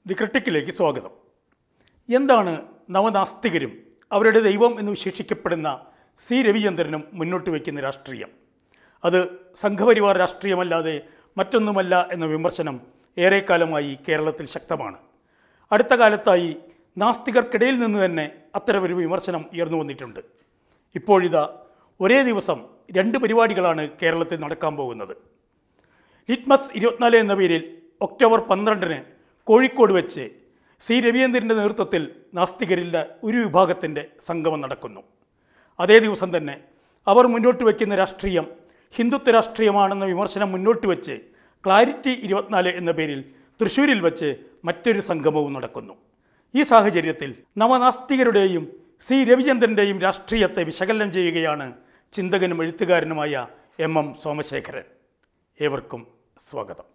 The ക്രിട്ടിക്കിലേക്ക് സ്വാഗതം. എന്താണ് നവനാസ്തികരും അവരുടെ ദൈവം എന്ന് വിശേഷിക്കപ്പെടുന്ന സി രവിചന്ദ്രനും മുന്നോട്ട് വയ്ക്കുന്ന രാഷ്ട്രീയം? അത് സംഘപരിവാർ രാഷ്ട്രീയമല്ലാതെ മറ്റൊന്നുമല്ല എന്ന വിമർശനം ഏറെക്കാലമായി കേരളത്തിൽ ശക്തമാണ്. അടുത്ത കാലത്തായി നാസ്തികർക്കിടയിൽ നിന്ന് തന്നെ അത്തരമൊരു വിമർശനം ഉയർന്നു വന്നിട്ടുണ്ട്. ഇപ്പോഴിതാ ഒരേ ദിവസം 2 പരിപാടികളാണ് കേരളത്തിൽ നടക്കാൻ പോകുന്നത്. ലിറ്റ്മസ് 24 എന്ന പേരിൽ ഒക്ടോബർ 12-ന് കോഴിക്കോട് വെച്ച് സി രവീന്ദ്രൻ്റെ നേതൃത്വത്തിൽ നാസ്തികരില്ല ഒരു വിഭാഗത്തിൻ്റെ സംഗമം നടക്കുന്നു. അതേ ദിവസം തന്നെ അവർ മുന്നോട്ട് വയ്ക്കുന്ന രാഷ്ട്രീയം ഹിന്ദുത്വ രാഷ്ട്രീയമാണെന്ന വിമർശനം മുന്നോട്ട് വെച്ച് ക്ലാരിറ്റി 24 എന്ന പേരിൽ തൃശ്ശൂരിൽ വച്ച് മറ്റൊരു സംഗമവും നടക്കുന്നു. ഈ സാഹചര്യത്തിൽ നവനാസ്തികരുടെയും സി രവിചന്ദ്രൻ്റെയും രാഷ്ട്രീയത്തെ വിശകലനം ചെയ്യുകയാണ് ചിന്തകനും എഴുത്തുകാരനുമായ എം സോമശേഖരൻ. ഏവർക്കും സ്വാഗതം.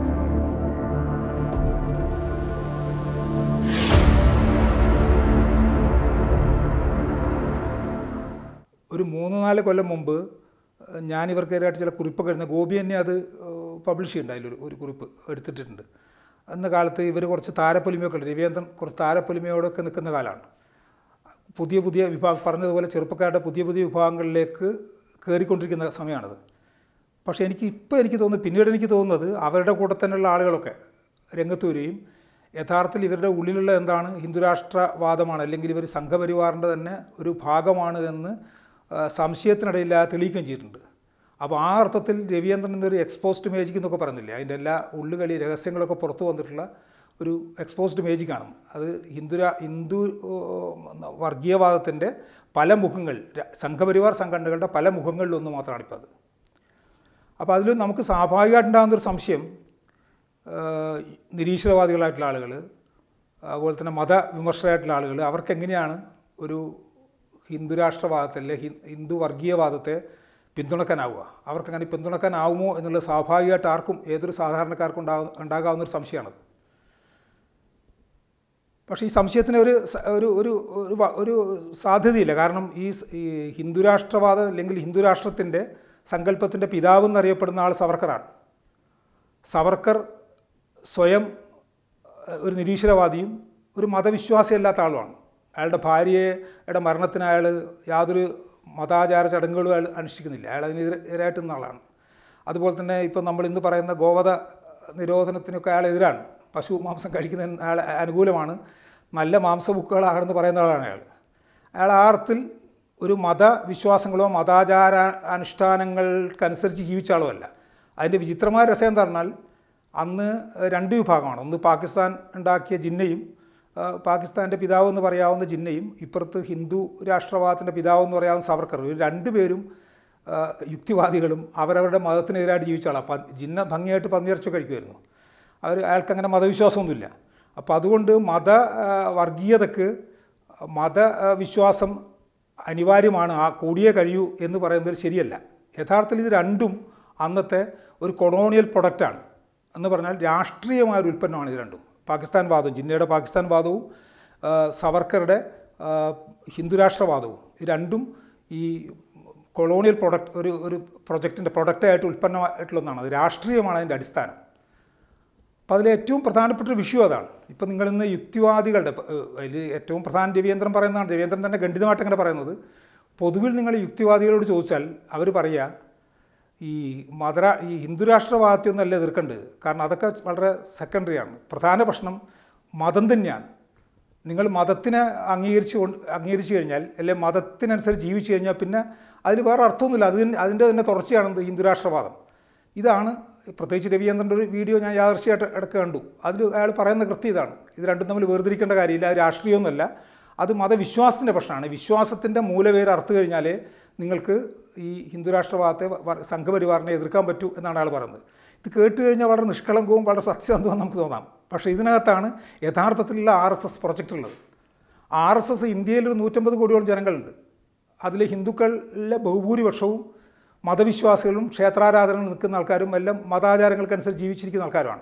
ഒരു 3-4 കൊല്ലം മുമ്പ് ഞാനിവർക്കെതിരായിട്ട് ചില കുറിപ്പൊക്കെ എഴുതുന്ന ഗോപി തന്നെ അത് പബ്ലിഷ് ചെയ്യുന്നുണ്ട്. ഒരു കുറിപ്പ് എടുത്തിട്ടുണ്ട്. അന്ന കാലത്ത് ഇവർ കുറച്ച് താരപ്പൊലിമയൊക്കെ ഉണ്ട്. രവീന്ദ്രൻ കുറച്ച് താരപ്പൊലിമയോടൊക്കെ നിൽക്കുന്ന കാലമാണ്. പുതിയ വിഭാഗം പറഞ്ഞതുപോലെ ചെറുപ്പക്കാരുടെ പുതിയ വിഭാഗങ്ങളിലേക്ക് കയറിക്കൊണ്ടിരിക്കുന്ന സമയമാണത്. പക്ഷേ എനിക്ക് തോന്നുന്നു, പിന്നീട് എനിക്ക് തോന്നുന്നത് അവരുടെ കൂടെ തന്നെയുള്ള ആളുകളൊക്കെ രംഗത്ത് വരികയും യഥാർത്ഥത്തിൽ ഇവരുടെ ഉള്ളിലുള്ള എന്താണ് ഹിന്ദുരാഷ്ട്രവാദമാണ്, അല്ലെങ്കിൽ ഇവർ സംഘപരിവാറിൻ്റെ തന്നെ ഒരു ഭാഗമാണ് എന്ന് സംശയത്തിനിടയില്ലാതെ തെളിയിക്കുകയും ചെയ്തിട്ടുണ്ട്. അപ്പോൾ ആ അർത്ഥത്തിൽ രവീന്ദ്രൻ എന്നൊരു എക്സ്പോസ്ഡ് മേജിക് എന്നൊക്കെ പറയുന്നില്ലേ, അതിൻ്റെ എല്ലാ ഉള്ളുകളി രഹസ്യങ്ങളൊക്കെ പുറത്തു വന്നിട്ടുള്ള ഒരു എക്സ്പോസ്ഡ് മേജിക്കാണെന്ന്. അത് ഹിന്ദു വർഗീയവാദത്തിൻ്റെ പല മുഖങ്ങൾ, സംഘപരിവാർ സംഘടനകളുടെ പല മുഖങ്ങളിലൊന്നും മാത്രമാണ് ഇപ്പോൾ അത്. അപ്പോൾ അതിൽ നമുക്ക് സ്വാഭാവികമായിട്ടുണ്ടാകുന്നൊരു സംശയം, നിരീശ്വരവാദികളായിട്ടുള്ള ആളുകൾ, അതുപോലെ തന്നെ മതവിമർശകരായിട്ടുള്ള ആളുകൾ, അവർക്കെങ്ങനെയാണ് ഒരു ഹിന്ദുരാഷ്ട്രവാദത്തെ അല്ലെ ഹിന്ദു വർഗീയവാദത്തെ പിന്തുണക്കാനാവുക? അവർക്കങ്ങനെ പിന്തുണക്കാനാവുമോ എന്നുള്ളത് സ്വാഭാവികമായിട്ട് ആർക്കും, ഏതൊരു സാധാരണക്കാർക്കും ഉണ്ടാകാവുന്നൊരു സംശയമാണത്. പക്ഷേ ഈ സംശയത്തിന് ഒരു സാധ്യതയില്ല. കാരണം ഈ ഹിന്ദുരാഷ്ട്രവാദം അല്ലെങ്കിൽ ഹിന്ദുരാഷ്ട്രത്തിൻ്റെ സങ്കല്പത്തിൻ്റെ പിതാവ് എന്നറിയപ്പെടുന്ന ആൾ സവർക്കറാണ്. സവർക്കർ സ്വയം ഒരു നിരീശ്വരവാദിയും ഒരു മതവിശ്വാസിയല്ലാത്ത ആളുമാണ്. അയാളുടെ ഭാര്യയുടെ മരണത്തിന് അയാൾ യാതൊരു മതാചാര ചടങ്ങുകളും അയാൾ അനുഷ്ഠിക്കുന്നില്ല. അയാൾ അതിനെതിരായിട്ട് നിന്ന ആളാണ്. അതുപോലെ തന്നെ ഇപ്പോൾ നമ്മൾ ഇന്ന് പറയുന്ന ഗോവധ നിരോധനത്തിനൊക്കെ അയാൾ എതിരാണ്. പശു മാംസം കഴിക്കുന്നതിന് അയാൾ അനുകൂലമാണ്. നല്ല മാംസബുക്കുകളാകണമെന്ന് പറയുന്ന ആളാണ് അയാൾ ആ അർത്ഥത്തിൽ ഒരു മതവിശ്വാസങ്ങളോ മതാചാര അനുഷ്ഠാനങ്ങൾക്കനുസരിച്ച് ജീവിച്ച ആളോ അല്ല. അതിൻ്റെ വിചിത്രമായ രസം എന്താ പറഞ്ഞാൽ, അന്ന് 2 വിഭാഗമാണ്. ഒന്ന് പാകിസ്ഥാൻ ഉണ്ടാക്കിയ ജിന്നയും, പാകിസ്ഥാൻ്റെ പിതാവ് എന്ന് പറയാവുന്ന ജിന്നയും, ഇപ്പുറത്ത് ഹിന്ദു രാഷ്ട്രവാദത്തിൻ്റെ പിതാവ് എന്ന് പറയാവുന്ന സവർക്കർ. ഇവർ 2 പേരും യുക്തിവാദികളും അവരവരുടെ മതത്തിനെതിരായിട്ട് ജീവിച്ച ആളാണ്. ജിന്ന ഭംഗിയായിട്ട് പന്നിയിറച്ചി കഴിക്കുമായിരുന്നു. അയാൾക്കങ്ങനെ മതവിശ്വാസമൊന്നുമില്ല. അപ്പോൾ അതുകൊണ്ട് വർഗീയതക്ക് മതവിശ്വാസം അനിവാര്യമാണ്, കൂടിയേ കഴിയൂ എന്ന് പറയുന്നത് ശരിയല്ല. യഥാർത്ഥത്തിൽ ഇത് രണ്ടും അന്നത്തെ ഒരു കൊളോണിയൽ പ്രൊഡക്റ്റാണ്. എന്ന് പറഞ്ഞാൽ രാഷ്ട്രീയമായൊരു ഉൽപ്പന്നമാണ് ഇത് രണ്ടും. പാകിസ്ഥാൻ വാദവും, ജിന്നയുടെ പാകിസ്ഥാൻ വാദവും സവർക്കറുടെ ഹിന്ദുരാഷ്ട്രവാദവും, ഇത് രണ്ടും ഈ കൊളോണിയൽ ഒരു പ്രൊജക്റ്റിൻ്റെ പ്രൊഡക്റ്റായിട്ട് ഉൽപ്പന്നമായിട്ടുള്ള ഒന്നാണ്. അത് രാഷ്ട്രീയമാണ് അതിൻ്റെ അടിസ്ഥാനം. അപ്പോൾ അതിൽ ഏറ്റവും പ്രധാനപ്പെട്ട ഒരു വിഷയം അതാണ്. ഇപ്പം നിങ്ങളിന്ന് യുക്തിവാദികളുടെ അതിൽ ഏറ്റവും പ്രധാന രവീന്ദ്രൻ പറയുന്നതാണ്. രവീന്ദ്രൻ തന്നെ ഖണ്ഡിതമായിട്ട് അങ്ങനെ പറയുന്നത്, പൊതുവിൽ നിങ്ങൾ യുക്തിവാദികളോട് ചോദിച്ചാൽ അവർ പറയുക ഈ ഹിന്ദുരാഷ്ട്രവാദത്തെ ഒന്നല്ല എതിർക്കേണ്ടത്, കാരണം അതൊക്കെ വളരെ സെക്കൻഡറിയാണ്. പ്രധാന പ്രശ്നം മതം തന്നെയാണ്. നിങ്ങൾ മതത്തിനെ അംഗീകരിച്ചു കഴിഞ്ഞാൽ, അല്ലെങ്കിൽ മതത്തിനനുസരിച്ച് ജീവിച്ചു കഴിഞ്ഞാൽ പിന്നെ അതിൽ വേറെ അർത്ഥമൊന്നുമില്ല. അതിൻ്റെ തന്നെ തുടർച്ചയാണ് ഹിന്ദുരാഷ്ട്രവാദം. ഇതാണ് പ്രത്യേകിച്ച് രവീന്ദ്രൻ്റെ ഒരു വീഡിയോ ഞാൻ യാദൃശ്ചികമായിട്ട് ഇടയ്ക്ക് കണ്ടു. അതിൽ അയാൾ പറയുന്ന കൃത്യം ഇതാണ്. ഇത് രണ്ടും തമ്മിൽ വേർതിരിക്കേണ്ട കാര്യമില്ല. അത് രാഷ്ട്രീയമൊന്നുമല്ല, അത് മതവിശ്വാസത്തിൻ്റെ പ്രശ്നമാണ്. വിശ്വാസത്തിൻ്റെ മൂലവേര് അറുത്തു കഴിഞ്ഞാൽ നിങ്ങൾക്ക് ഈ ഹിന്ദുരാഷ്ട്രവാദത്തെ സംഘപരിവാറിനെ എതിർക്കാൻ പറ്റൂ എന്നാണ് അയാൾ പറയുന്നത്. ഇത് കേട്ട് കഴിഞ്ഞാൽ വളരെ നിഷ്കളങ്കവും വളരെ സത്യസന്ധവും നമുക്ക് തോന്നാം. പക്ഷേ ഇതിനകത്താണ് യഥാർത്ഥത്തിലുള്ള RSS പ്രൊജക്റ്റ് ഉള്ളത്. RSS ഇന്ത്യയിൽ ഒരു 150 കോടിയോളം ജനങ്ങളുണ്ട്. അതിൽ ഹിന്ദുക്കളിലെ ബഹുഭൂരിപക്ഷവും മതവിശ്വാസികളും ക്ഷേത്രാരാധനകൾ നിൽക്കുന്ന ആൾക്കാരും എല്ലാം മതാചാരങ്ങൾക്കനുസരിച്ച് ജീവിച്ചിരിക്കുന്ന ആൾക്കാരുമാണ്.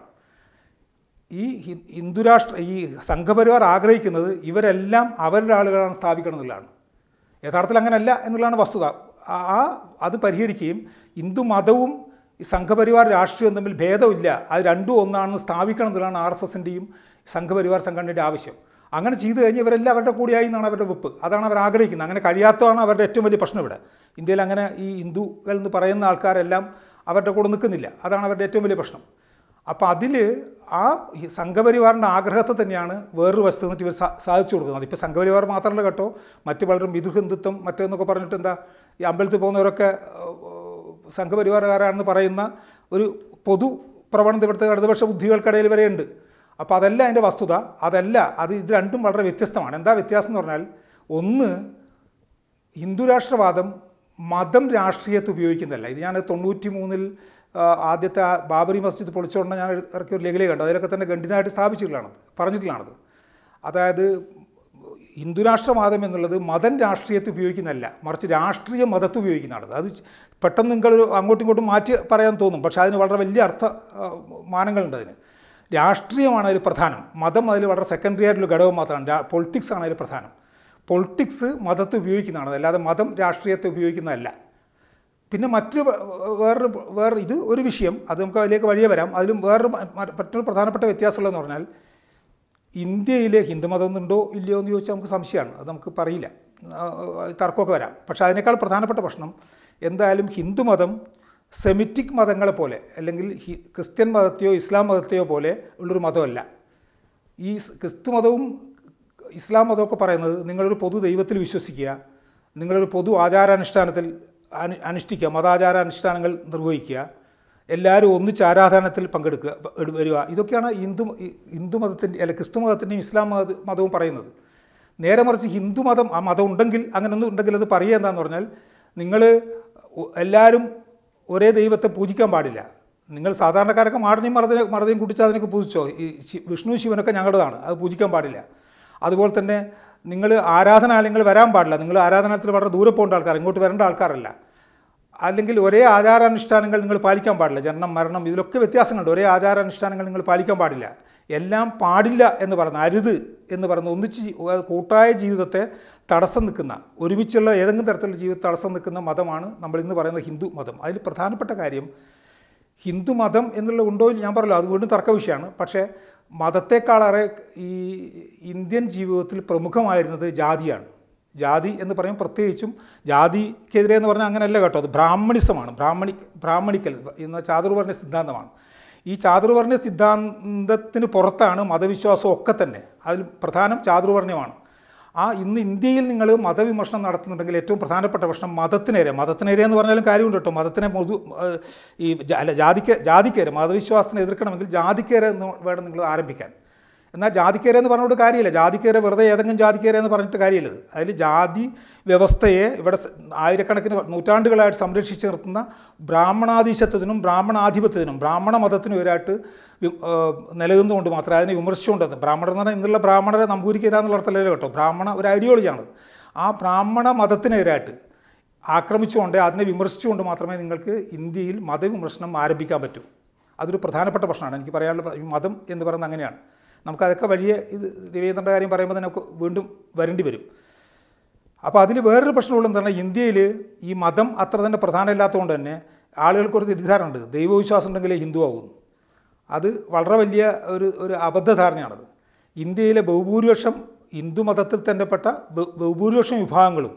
ഈ സംഘപരിവാർ ആഗ്രഹിക്കുന്നത് ഇവരെല്ലാം അവരുടെ ആളുകളാണ് സ്ഥാപിക്കണം എന്നുള്ളതാണ്. യഥാർത്ഥത്തിൽ അങ്ങനെയല്ല എന്നുള്ളതാണ് വസ്തുത. അത് പരിഹരിക്കുകയും ഹിന്ദു മതവും ഈ സംഘപരിവാർ രാഷ്ട്രീയവും തമ്മിൽ ഭേദമില്ല, അത് രണ്ടും ഒന്നാണെന്ന് സ്ഥാപിക്കണം എന്നുള്ളതാണ് RSSൻ്റെയും സംഘപരിവാർ സംഘടനയുടെ ആവശ്യം. അങ്ങനെ ചെയ്തു കഴിഞ്ഞ് ഇവരെല്ലാം അവരുടെ കൂടിയായി എന്നാണ് അവരുടെ വെപ്പ്. അതാണ് അവർ ആഗ്രഹിക്കുന്നത്. അങ്ങനെ കഴിയാത്തതാണ് അവരുടെ ഏറ്റവും വലിയ പ്രശ്നം ഇവിടെ. ഇന്ത്യയിൽ അങ്ങനെ ഈ ഹിന്ദുക്കൾ എന്ന് പറയുന്ന ആൾക്കാരെല്ലാം അവരുടെ കൂടെ നിൽക്കുന്നില്ല. അതാണ് അവരുടെ ഏറ്റവും വലിയ പ്രശ്നം. അപ്പോൾ അതിൽ ആ സംഘപരിവാറിൻ്റെ ആഗ്രഹത്തെ തന്നെയാണ് വേറൊരു വശത്ത് നിന്നിട്ട് ഇവർ സാധിച്ചു കൊടുക്കുന്നത്. ഇപ്പോൾ സംഘപരിവാർ മാത്രമല്ല കേട്ടോ, മറ്റു പലരും ഹിന്ദുത്വം മറ്റേന്നൊക്കെ പറഞ്ഞിട്ട് എന്താ ഈ അമ്പലത്തിൽ പോകുന്നവരൊക്കെ സംഘപരിവാറുകാരാണെന്ന് പറയുന്ന ഒരു പൊതു പ്രവണത ഇവിടുത്തെ ഇടതുപക്ഷ ബുദ്ധികൾക്കിടയിൽ വരെയുണ്ട്. അപ്പോൾ അതല്ല അതിൻ്റെ വസ്തുത. ഇത് രണ്ടും വളരെ വ്യത്യസ്തമാണ്. എന്താ വ്യത്യാസം എന്ന് പറഞ്ഞാൽ, ഒന്ന്, ഹിന്ദുരാഷ്ട്രവാദം മതം രാഷ്ട്രീയത്തെ ഉപയോഗിക്കുന്നതല്ല. ഇത് ഞാൻ 93 ആദ്യത്തെ ബാബറി മസ്ജിദ് പൊളിച്ചുകൊണ്ട് ഞാൻ ഇറക്കിയ ഒരു ലേഖനം കണ്ടു. അതിലൊക്കെ തന്നെ ഗണ്ഡിതമായിട്ട് പറഞ്ഞിട്ടുള്ളതാണത്. അതായത് ഹിന്ദുരാഷ്ട്രവാദം എന്നുള്ളത് മതം രാഷ്ട്രീയത്തെ ഉപയോഗിക്കുന്നതല്ല, മറിച്ച് രാഷ്ട്രീയ മതത്തെ ഉപയോഗിക്കുന്നതാണ്. അത് പെട്ടെന്ന് നിങ്ങൾ അങ്ങോട്ടും ഇങ്ങോട്ടും മാറ്റി പറയാൻ തോന്നും, പക്ഷേ അതിന് വളരെ വലിയ മാനങ്ങളുണ്ട്. അതിന് രാഷ്ട്രീയമാണ് അതിൽ പ്രധാനം, മതം അതിൽ വളരെ സെക്കൻഡറി ആയിട്ടുള്ള ഘടകം മാത്രമാണ്. പൊളിറ്റിക്സ് ആണ് അതിൽ പ്രധാനം. പൊളിറ്റിക്സ് മതത്തെ ഉപയോഗിക്കുന്നതാണ്, അല്ലാതെ മതം രാഷ്ട്രീയത്തെ ഉപയോഗിക്കുന്നതല്ല. പിന്നെ വേറെ ഇത് ഒരു വിഷയം, അത് നമുക്ക് അതിലേക്ക് വഴിയേ വരാം. അതിലും മറ്റൊരു പ്രധാനപ്പെട്ട വ്യത്യാസമുള്ളതെന്ന് പറഞ്ഞാൽ, ഇന്ത്യയിൽ ഹിന്ദുമതം ഉണ്ടോ ഇല്ലയോ എന്ന് ചോദിച്ചാൽ നമുക്ക് സംശയമാണ്. അത് നമുക്ക് പറയില്ല, തർക്കമൊക്കെ വരാം. പക്ഷേ അതിനേക്കാൾ പ്രധാനപ്പെട്ട പ്രശ്നം എന്തായാലും ഹിന്ദുമതം സെമിറ്റിക് മതങ്ങളെ പോലെ, അല്ലെങ്കിൽ ക്രിസ്ത്യൻ മതത്തെയോ ഇസ്ലാം മതത്തെയോ പോലെ ഉള്ളൊരു മതമല്ല. ഈ ക്രിസ്തു മതവും ഇസ്ലാം മതമൊക്കെ പറയുന്നത് നിങ്ങളൊരു പൊതു ദൈവത്തിൽ വിശ്വസിക്കുക, നിങ്ങളൊരു പൊതു ആചാരാനുഷ്ഠാനത്തിൽ അനുഷ്ഠിക്കുക, മതാചാരാനുഷ്ഠാനങ്ങൾ നിർവഹിക്കുക, എല്ലാവരും ഒന്നിച്ച് ആരാധനത്തിൽ വരിക. ഇതൊക്കെയാണ് ഹിന്ദുമതത്തിൻ്റെ അല്ല ക്രിസ്തു മതത്തിൻ്റെയും ഇസ്ലാം മതവും പറയുന്നത്. നേരെ മറിച്ച് ഹിന്ദുമതം ആ മതം ഉണ്ടെങ്കിൽ, അങ്ങനെയൊന്നും ഉണ്ടെങ്കിൽ അത് പറയുക എന്താണെന്ന് പറഞ്ഞാൽ, നിങ്ങൾ എല്ലാവരും ഒരേ ദൈവത്തെ പൂജിക്കാൻ പാടില്ല. നിങ്ങൾ സാധാരണക്കാരൊക്കെ മാടനെയും മറതയും കുട്ടിച്ചാൽ അതിനൊക്കെ പൂജിച്ചോ, ഈ വിഷ്ണു ശിവനൊക്കെ ഞങ്ങളുടേതാണ്, അത് പൂജിക്കാൻ പാടില്ല. അതുപോലെ തന്നെ നിങ്ങൾ ആരാധനാലയങ്ങൾ വരാൻ പാടില്ല. നിങ്ങൾ ആരാധനാലയത്തിൽ വളരെ ദൂരെ പോകേണ്ട ആൾക്കാർ, ഇങ്ങോട്ട് വരേണ്ട ആൾക്കാരല്ല. അല്ലെങ്കിൽ ഒരേ ആചാരാനുഷ്ഠാനങ്ങൾ നിങ്ങൾ പാലിക്കാൻ പാടില്ല. ജനനം മരണം ഇതിലൊക്കെ വ്യത്യാസങ്ങളുണ്ട്. ഒരേ ആചാരാനുഷ്ഠാനങ്ങൾ നിങ്ങൾ പാലിക്കാൻ പാടില്ല. എല്ലാം പാടില്ല എന്ന് പറയുന്ന, അരുത് എന്ന് പറയുന്ന, ഒന്നിച്ച് കൂട്ടായ ജീവിതത്തെ തടസ്സം നിൽക്കുന്ന, ഒരുമിച്ചുള്ള ഏതെങ്കിലും തരത്തിലുള്ള ജീവിതത്തെ തടസ്സം നിൽക്കുന്ന മതമാണ് നമ്മൾ ഇന്ന് പറയുന്ന ഹിന്ദു മതം. അതിൽ പ്രധാനപ്പെട്ട കാര്യം, ഹിന്ദു മതം എന്നുള്ള ഉണ്ടോ ഞാൻ പറയല്ലോ, അത് വീണ്ടും തർക്ക വിഷയമാണ്. പക്ഷേ മതത്തെക്കാളേറെ ഈ ഇന്ത്യൻ ജീവിതത്തിൽ പ്രമുഖമായിരുന്നത് ജാതിയാണ്. ജാതി എന്ന് പറയും, പ്രത്യേകിച്ചും ജാതിക്കെതിരെ എന്ന് പറഞ്ഞാൽ അങ്ങനെയല്ല കേട്ടോ, അത് ബ്രാഹ്മണിസമാണ്. ബ്രാഹ്മണിക്കൽ എന്ന ചാതുർവർണ്ണ സിദ്ധാന്തമാണ്. ഈ ചാതുർവർണ്ണ സിദ്ധാന്തത്തിന് പുറത്താണ് മതവിശ്വാസം ഒക്കെ തന്നെ. അതിൽ പ്രധാനം ചാതുർവർണ്ണയമാണ്. ഇന്ന് ഇന്ത്യയിൽ നിങ്ങൾ മതവിമർശനം നടത്തുന്നുണ്ടെങ്കിൽ ഏറ്റവും പ്രധാനപ്പെട്ട പ്രശ്നം മതത്തിനേരെ എന്ന് പറഞ്ഞാലും കാര്യമുണ്ട് കേട്ടോ. മതത്തിനെ ജാതിക്കേരെ, മതവിശ്വാസത്തിനെ എതിർക്കണമെങ്കിൽ ജാതിക്കേരെ എന്ന് വേണം നിങ്ങൾ ആരംഭിക്കാൻ. എന്നാൽ ജാതിക്കേരെ എന്ന് പറഞ്ഞുകൊണ്ട് കാര്യമില്ല. ജാതിക്കേരെ വെറുതെ ഏതെങ്കിലും ജാതിക്കേരെ എന്ന് പറഞ്ഞിട്ട് കാര്യമില്ലത്. അതിൽ ജാതി വ്യവസ്ഥയെ ഇവിടെ ആയിരക്കണക്കിന് നൂറ്റാണ്ടുകളായിട്ട് സംരക്ഷിച്ച് നിർത്തുന്ന ബ്രാഹ്മണാധീശത്വത്തിനും ബ്രാഹ്മണാധിപത്യത്തിനും ബ്രാഹ്മണ മതത്തിനും എതിരായിട്ട് നിലനിന്നുകൊണ്ട് മാത്രമേ അതിനെ വിമർശിച്ചുകൊണ്ടത്. ബ്രാഹ്മണർ എന്ന് പറഞ്ഞാൽ ഇന്നുള്ള ബ്രാഹ്മണരെ നമ്പൂരിക്കരാന്നുള്ള അർത്ഥമല്ലേ കേട്ടോ. ബ്രാഹ്മണ ഒരു ഐഡിയോളജിയാണത്. ആ ബ്രാഹ്മണ മതത്തിനെതിരായിട്ട് ആക്രമിച്ചുകൊണ്ട് അതിനെ വിമർശിച്ചുകൊണ്ട് മാത്രമേ നിങ്ങൾക്ക് ഇന്ത്യയിൽ മതവിമർശനം ആരംഭിക്കാൻ പറ്റൂ. അതൊരു പ്രധാനപ്പെട്ട പ്രശ്നമാണ്. എനിക്ക് പറയാനുള്ള മതം എന്ന് പറയുന്നത് അങ്ങനെയാണ്. നമുക്കതൊക്കെ വഴിയെ ഇത് രവീന്ദ്രൻ്റെ കാര്യം പറയുമ്പോൾ തന്നെ നമുക്ക് വീണ്ടും വരേണ്ടി വരും. അപ്പോൾ അതിൽ വേറൊരു പ്രശ്നമുള്ള എന്താണ്, ഇന്ത്യയിൽ ഈ മതം അത്ര തന്നെ പ്രധാനമില്ലാത്തതുകൊണ്ട് തന്നെ ആളുകൾക്കൊരു തെറ്റിദ്ധാരണ ഉണ്ട്, ദൈവവിശ്വാസം ഉണ്ടെങ്കിലേ ഹിന്ദു ആകുന്നു. അത് വളരെ വലിയ ഒരു അബദ്ധധാരണയാണത്. ഇന്ത്യയിലെ ബഹുഭൂരിപക്ഷം ഹിന്ദു മതത്തിൽ തന്നെ പെട്ട ബഹുഭൂരിപക്ഷം വിഭാഗങ്ങളും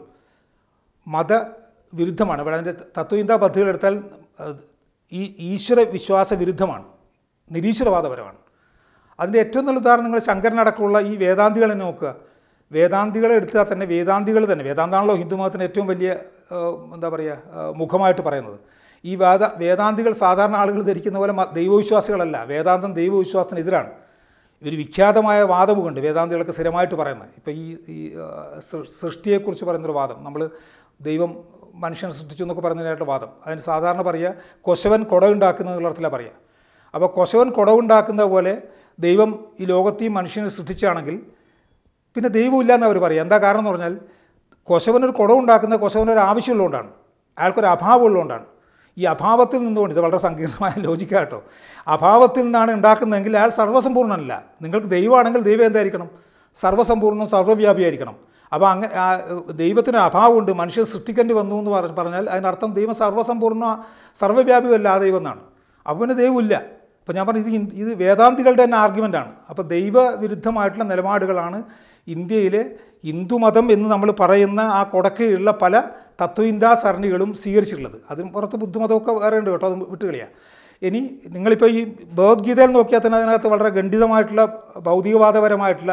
മതവിരുദ്ധമാണ്. ഇവിടെ അതിൻ്റെ തത്വചിന്താ പദ്ധതികളെടുത്താൽ ഈ ഈശ്വര വിശ്വാസ വിരുദ്ധമാണ്, നിരീശ്വരവാദപരമാണ്. അതിൻ്റെ ഏറ്റവും നല്ല ഉദാഹരണം നിങ്ങൾ ശങ്കരനടക്കമുള്ള ഈ വേദാന്തികളെ നോക്കുക. വേദാന്തികളെ എടുത്താൽ തന്നെ വേദാന്താണല്ലോ ഹിന്ദുമതത്തിന് ഏറ്റവും വലിയ എന്താ പറയുക മുഖമായിട്ട് പറയുന്നത്. ഈ വേദാന്തികൾ സാധാരണ ആളുകൾ ധരിക്കുന്ന പോലെ ദൈവവിശ്വാസികളല്ല. വേദാന്തം ദൈവവിശ്വാസത്തിനെതിരാണ്. ഒരു വിഖ്യാതമായ വാദമുണ്ട് വേദാന്തികളൊക്കെ സ്ഥിരമായിട്ട് പറയുന്നത്. ഇപ്പോൾ ഈ സൃഷ്ടിയെക്കുറിച്ച് പറയുന്നൊരു വാദം, നമ്മൾ ദൈവം മനുഷ്യനെ സൃഷ്ടിച്ചു എന്നൊക്കെ പറയുന്നതിനായിട്ടുള്ള വാദം, അതിന് സാധാരണ പറയുക കൊശവൻ കുടവുണ്ടാക്കുന്ന എന്നുള്ള അർത്ഥത്തിലാണ് പറയുക. അപ്പോൾ കൊശവൻ കുടവുണ്ടാക്കുന്ന പോലെ ദൈവം ഈ ലോകത്തെയും മനുഷ്യനെ സൃഷ്ടിച്ചാണെങ്കിൽ പിന്നെ ദൈവമില്ല എന്ന് അവർ പറയുക. എന്താ കാരണം എന്ന് പറഞ്ഞാൽ, കൊശവനൊരു കുടവുണ്ടാക്കുന്ന കൊശവനൊരു ആവശ്യമുള്ളതുകൊണ്ടാണ്, അയാൾക്കൊരു അഭാവമുള്ളതുകൊണ്ടാണ്. ഈ അഭാവത്തിൽ നിന്നുകൊണ്ട്, ഇത് വളരെ സങ്കീർണമായ ലോജിക്കാട്ടോ, അഭാവത്തിൽ നിന്നാണ് ഉണ്ടാക്കുന്നതെങ്കിൽ അയാൾ സർവ്വസമ്പൂർണ്ണനല്ല. നിങ്ങൾക്ക് ദൈവമാണെങ്കിൽ ദൈവം എന്തായിരിക്കണം? സർവ്വസമ്പൂർണ്ണം സർവ്വവ്യാപിയായിരിക്കണം. അപ്പോൾ അങ്ങനെ ദൈവത്തിന് അഭാവമുണ്ട്, മനുഷ്യർ സൃഷ്ടിക്കേണ്ടി വന്നു എന്ന് പറഞ്ഞാൽ അതിനർത്ഥം ദൈവം സർവ്വസമ്പൂർണ്ണ സർവ്വവ്യാപിയല്ല ആ ദൈവം എന്നാണ്. അപ്പോൾ പിന്നെ ദൈവമില്ല. അപ്പോൾ ഞാൻ പറഞ്ഞു ഇത് വേദാന്തികളുടെ തന്നെ ആർഗ്യുമെൻ്റാണ്. അപ്പോൾ ദൈവവിരുദ്ധമായിട്ടുള്ള നിലപാടുകളാണ് ഇന്ത്യയിലെ ഹിന്ദുമതം എന്ന് നമ്മൾ പറയുന്ന ആ കൊടക്കയുള്ള പല തത്വചിന്താ സരണികളും സ്വീകരിച്ചിട്ടുള്ളത്. അതിന് പുറത്ത് ബുദ്ധമതമൊക്കെ വേറെ ഉണ്ട് കേട്ടോ, അത് വിട്ടുകളിയാണ്. ഇനി നിങ്ങളിപ്പോൾ ഈ ഭഗവത്ഗീതയിൽ നോക്കിയാൽ തന്നെ അതിനകത്ത് വളരെ ഖണ്ഡിതമായിട്ടുള്ള ഭൗതികവാദപരമായിട്ടുള്ള